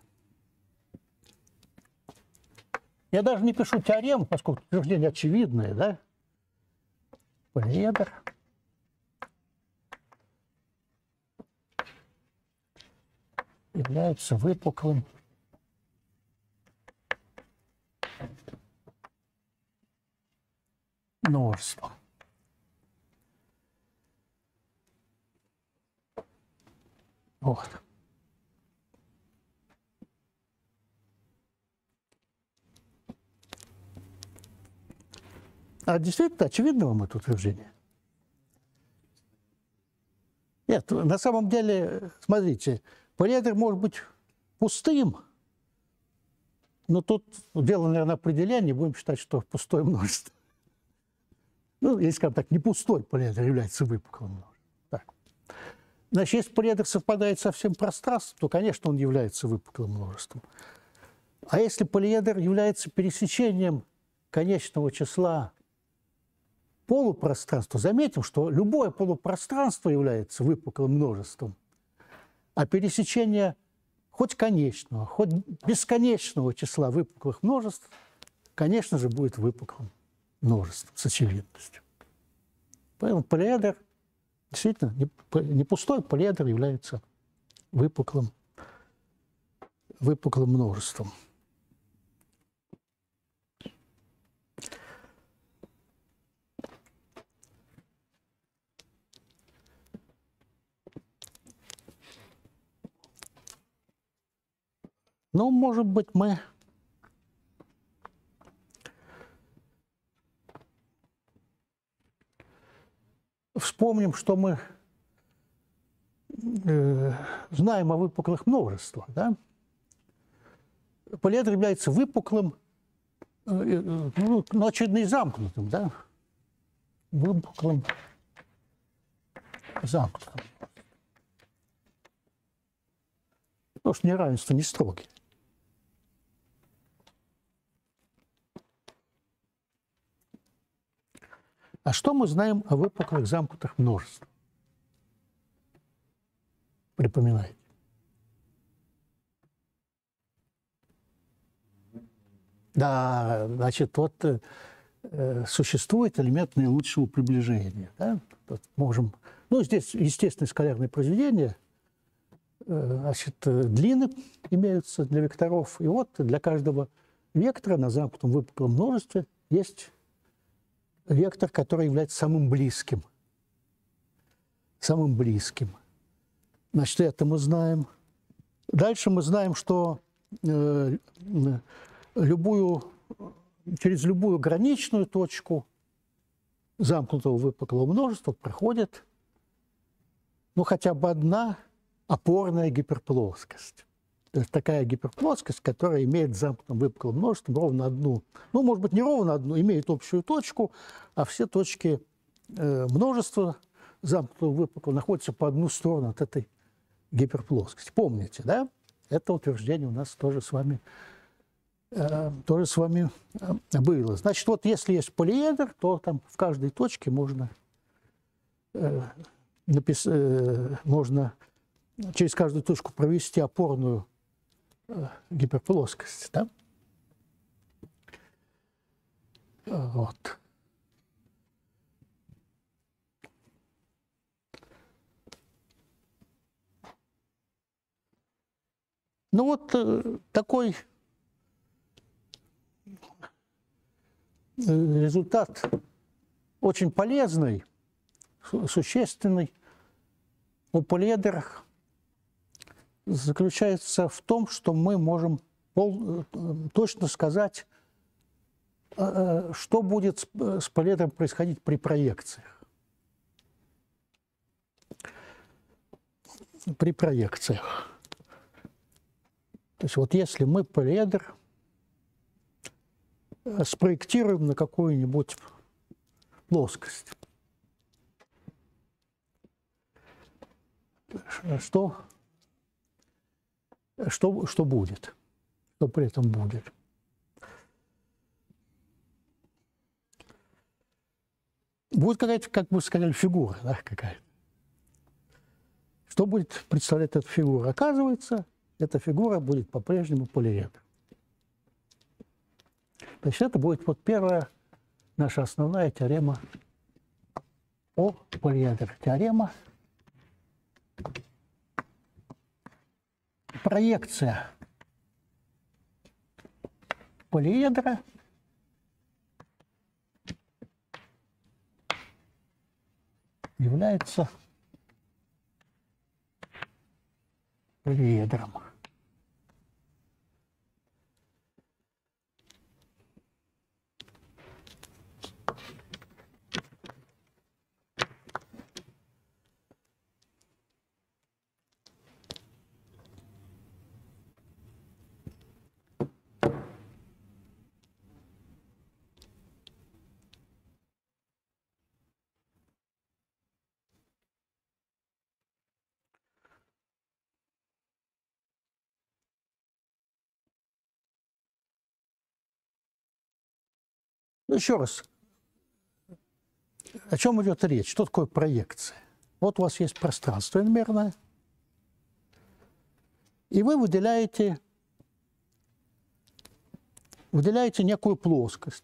Я даже не пишу теорему, поскольку утверждение очевидное, да? Полиэдр является выпуклым множеством. Вот. А действительно, очевидно вам это утверждение? Нет, на самом деле, смотрите, полиэдр может быть пустым, но тут дело, наверное, определение, будем считать, что пустое множество. Ну, если, скажем так, не пустой полиэдр является выпуклым множеством. Так. Значит, если полиэдр совпадает со всем пространством, то, конечно, он является выпуклым множеством. А если полиэдр является пересечением конечного числа полупространства, заметим, что любое полупространство является выпуклым множеством, а пересечение хоть конечного, хоть бесконечного числа выпуклых множеств, конечно же, будет выпуклым множеством с очевидностью. Поэтому полиэдр, действительно, не пустой полиэдр является выпуклым множеством. Ну, может быть, мы вспомним, что мы знаем о выпуклых множествах. Да? Полиэдр является выпуклым, ну, очевидно, и замкнутым. Да? Выпуклым, замкнутым. Потому что неравенство не строгие. А что мы знаем о выпуклых замкнутых множествах? Припоминайте. Да, значит, вот существует элемент наилучшего приближения. Да? Вот можем, ну, здесь естественное скалярное произведение, значит, длины имеются для векторов, и вот для каждого вектора на замкнутом выпуклом множестве есть вектор, который является самым близким. Самым близким. Значит, это мы знаем. Дальше мы знаем, что через любую граничную точку замкнутого выпуклого множества проходит, ну, хотя бы одна опорная гиперплоскость. То есть такая гиперплоскость, которая имеет замкнутым выпуклым множеством ровно одну, ну, может быть, не ровно одну, имеет общую точку, а все точки множества замкнутого выпуклого находятся по одну сторону от этой гиперплоскости. Помните, да? Это утверждение у нас тоже с вами было. Значит, вот если есть полиэдр, то там в каждой точке можно через каждую точку провести опорную гиперплоскость. Да? Вот. Ну вот такой результат очень полезный, существенный у полиэдрах заключается в том, что мы можем точно сказать, что будет с полиэдром происходить при проекциях. При проекциях. То есть вот если мы полиэдр спроектируем на какую-нибудь плоскость. Что будет? Что при этом будет? Будет какая-то, как вы сказали, фигура, да, какая-то. Что будет представлять эта фигура? Оказывается, эта фигура будет по-прежнему полиэдр. Значит, это будет вот первая наша основная теорема о полиэдре. Теорема. Проекция полиэдра является полиэдром. Ну, еще раз, о чем идет речь? Что такое проекция? Вот у вас есть пространство n-мерное, и вы выделяете некую плоскость.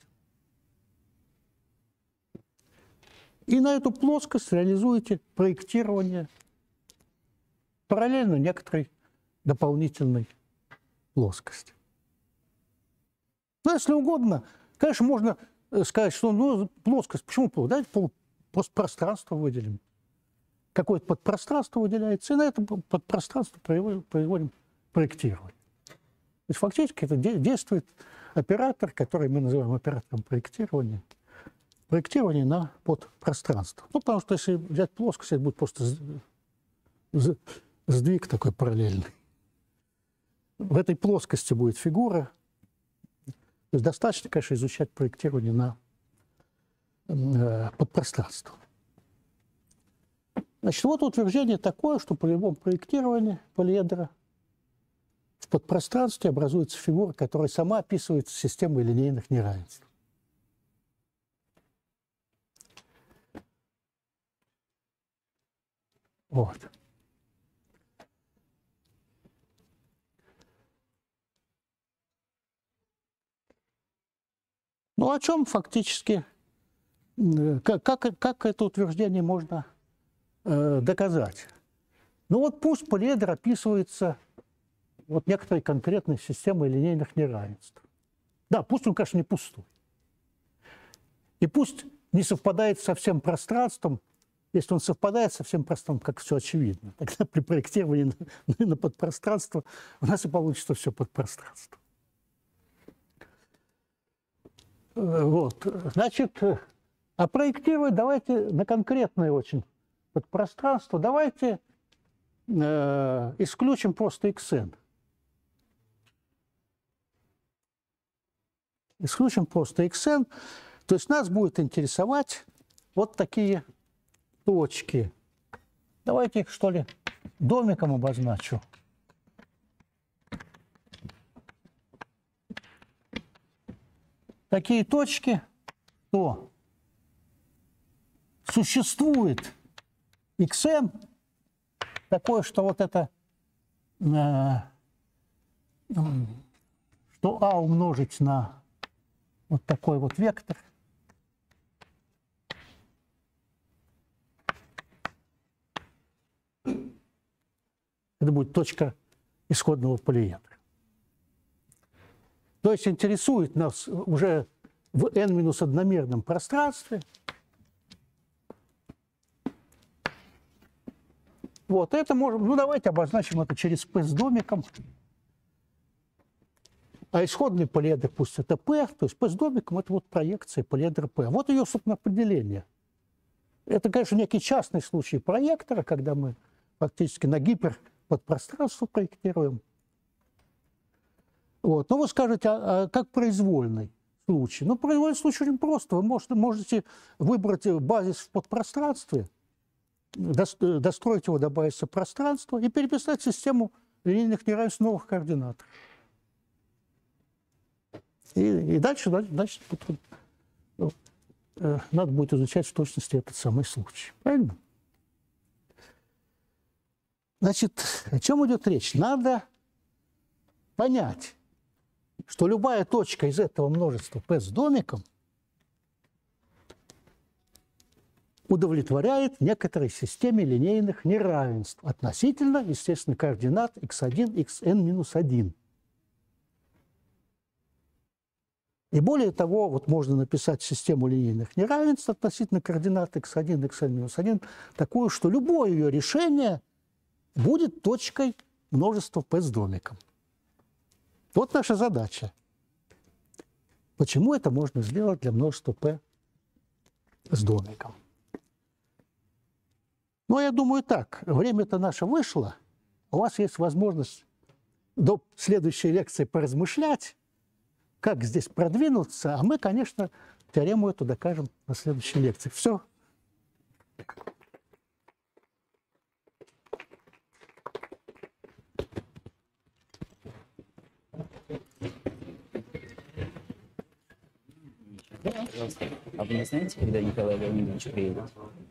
И на эту плоскость реализуете проектирование параллельно некоторой дополнительной плоскости. Ну, если угодно, конечно, можно сказать, что ну, плоскость, почему плоскость? Давайте просто пространство выделим. Какое-то подпространство выделяется, и на это подпространство производим проектирование. То есть фактически это действует оператор, который мы называем оператором проектирования. Проектирование на подпространство. Ну, потому что если взять плоскость, это будет просто сдвиг такой параллельный. В этой плоскости будет фигура. То есть достаточно, конечно, изучать проектирование на подпространство. Значит, вот утверждение такое, что при любом проектировании полиэдра в подпространстве образуется фигура, которая сама описывается системой линейных неравенств. Вот. Ну, о чем фактически, как это утверждение можно доказать? Ну, вот пусть полиэдр описывается вот некоторой конкретной системой линейных неравенств. Да, пусть он, конечно, не пустой. И пусть не совпадает со всем пространством. Если он совпадает со всем пространством, как все очевидно, тогда при проектировании на подпространство у нас и получится все подпространство. Вот. Значит, а проектировать давайте на конкретное очень подпространство. Давайте исключим просто xn. Исключим просто xn. То есть нас будет интересовать вот такие точки. Давайте их, что ли, домиком обозначу. Такие точки, что существует xn, такое, что вот это, что а умножить на вот такой вот вектор, это будет точка исходного полиэдра. То есть интересует нас уже в n-одномерном пространстве. Вот это можем, ну давайте обозначим это через p с домиком. А исходный полиэдр пусть это p, то есть p с домиком это вот проекция полиэдра p. Вот ее, собственно, определение. Это, конечно, некий частный случай проектора, когда мы фактически на гиперподпространство проектируем. Вот. Но вы скажете, а как произвольный? случае? Ну, произвольный случай очень просто. Вы можете выбрать базис в подпространстве, достроить его до базиса пространства и переписать систему линейных неравенств новых координат. И дальше надо будет изучать в точности этот самый случай. Правильно? Значит, о чем идет речь? Надо понять, что любая точка из этого множества P с домиком удовлетворяет некоторой системе линейных неравенств относительно, естественно, координат x1, xn-1. И более того, вот можно написать систему линейных неравенств относительно координат x1, xn-1, такую, что любое ее решение будет точкой множества P с домиком. Вот наша задача. Почему это можно сделать для множества P с домиком? Ну, я думаю так, время-то наше вышло, у вас есть возможность до следующей лекции поразмышлять, как здесь продвинуться, а мы, конечно, теорему эту докажем на следующей лекции. Все. Пожалуйста. А вы не знаете, когда Николай Леонидович приедет?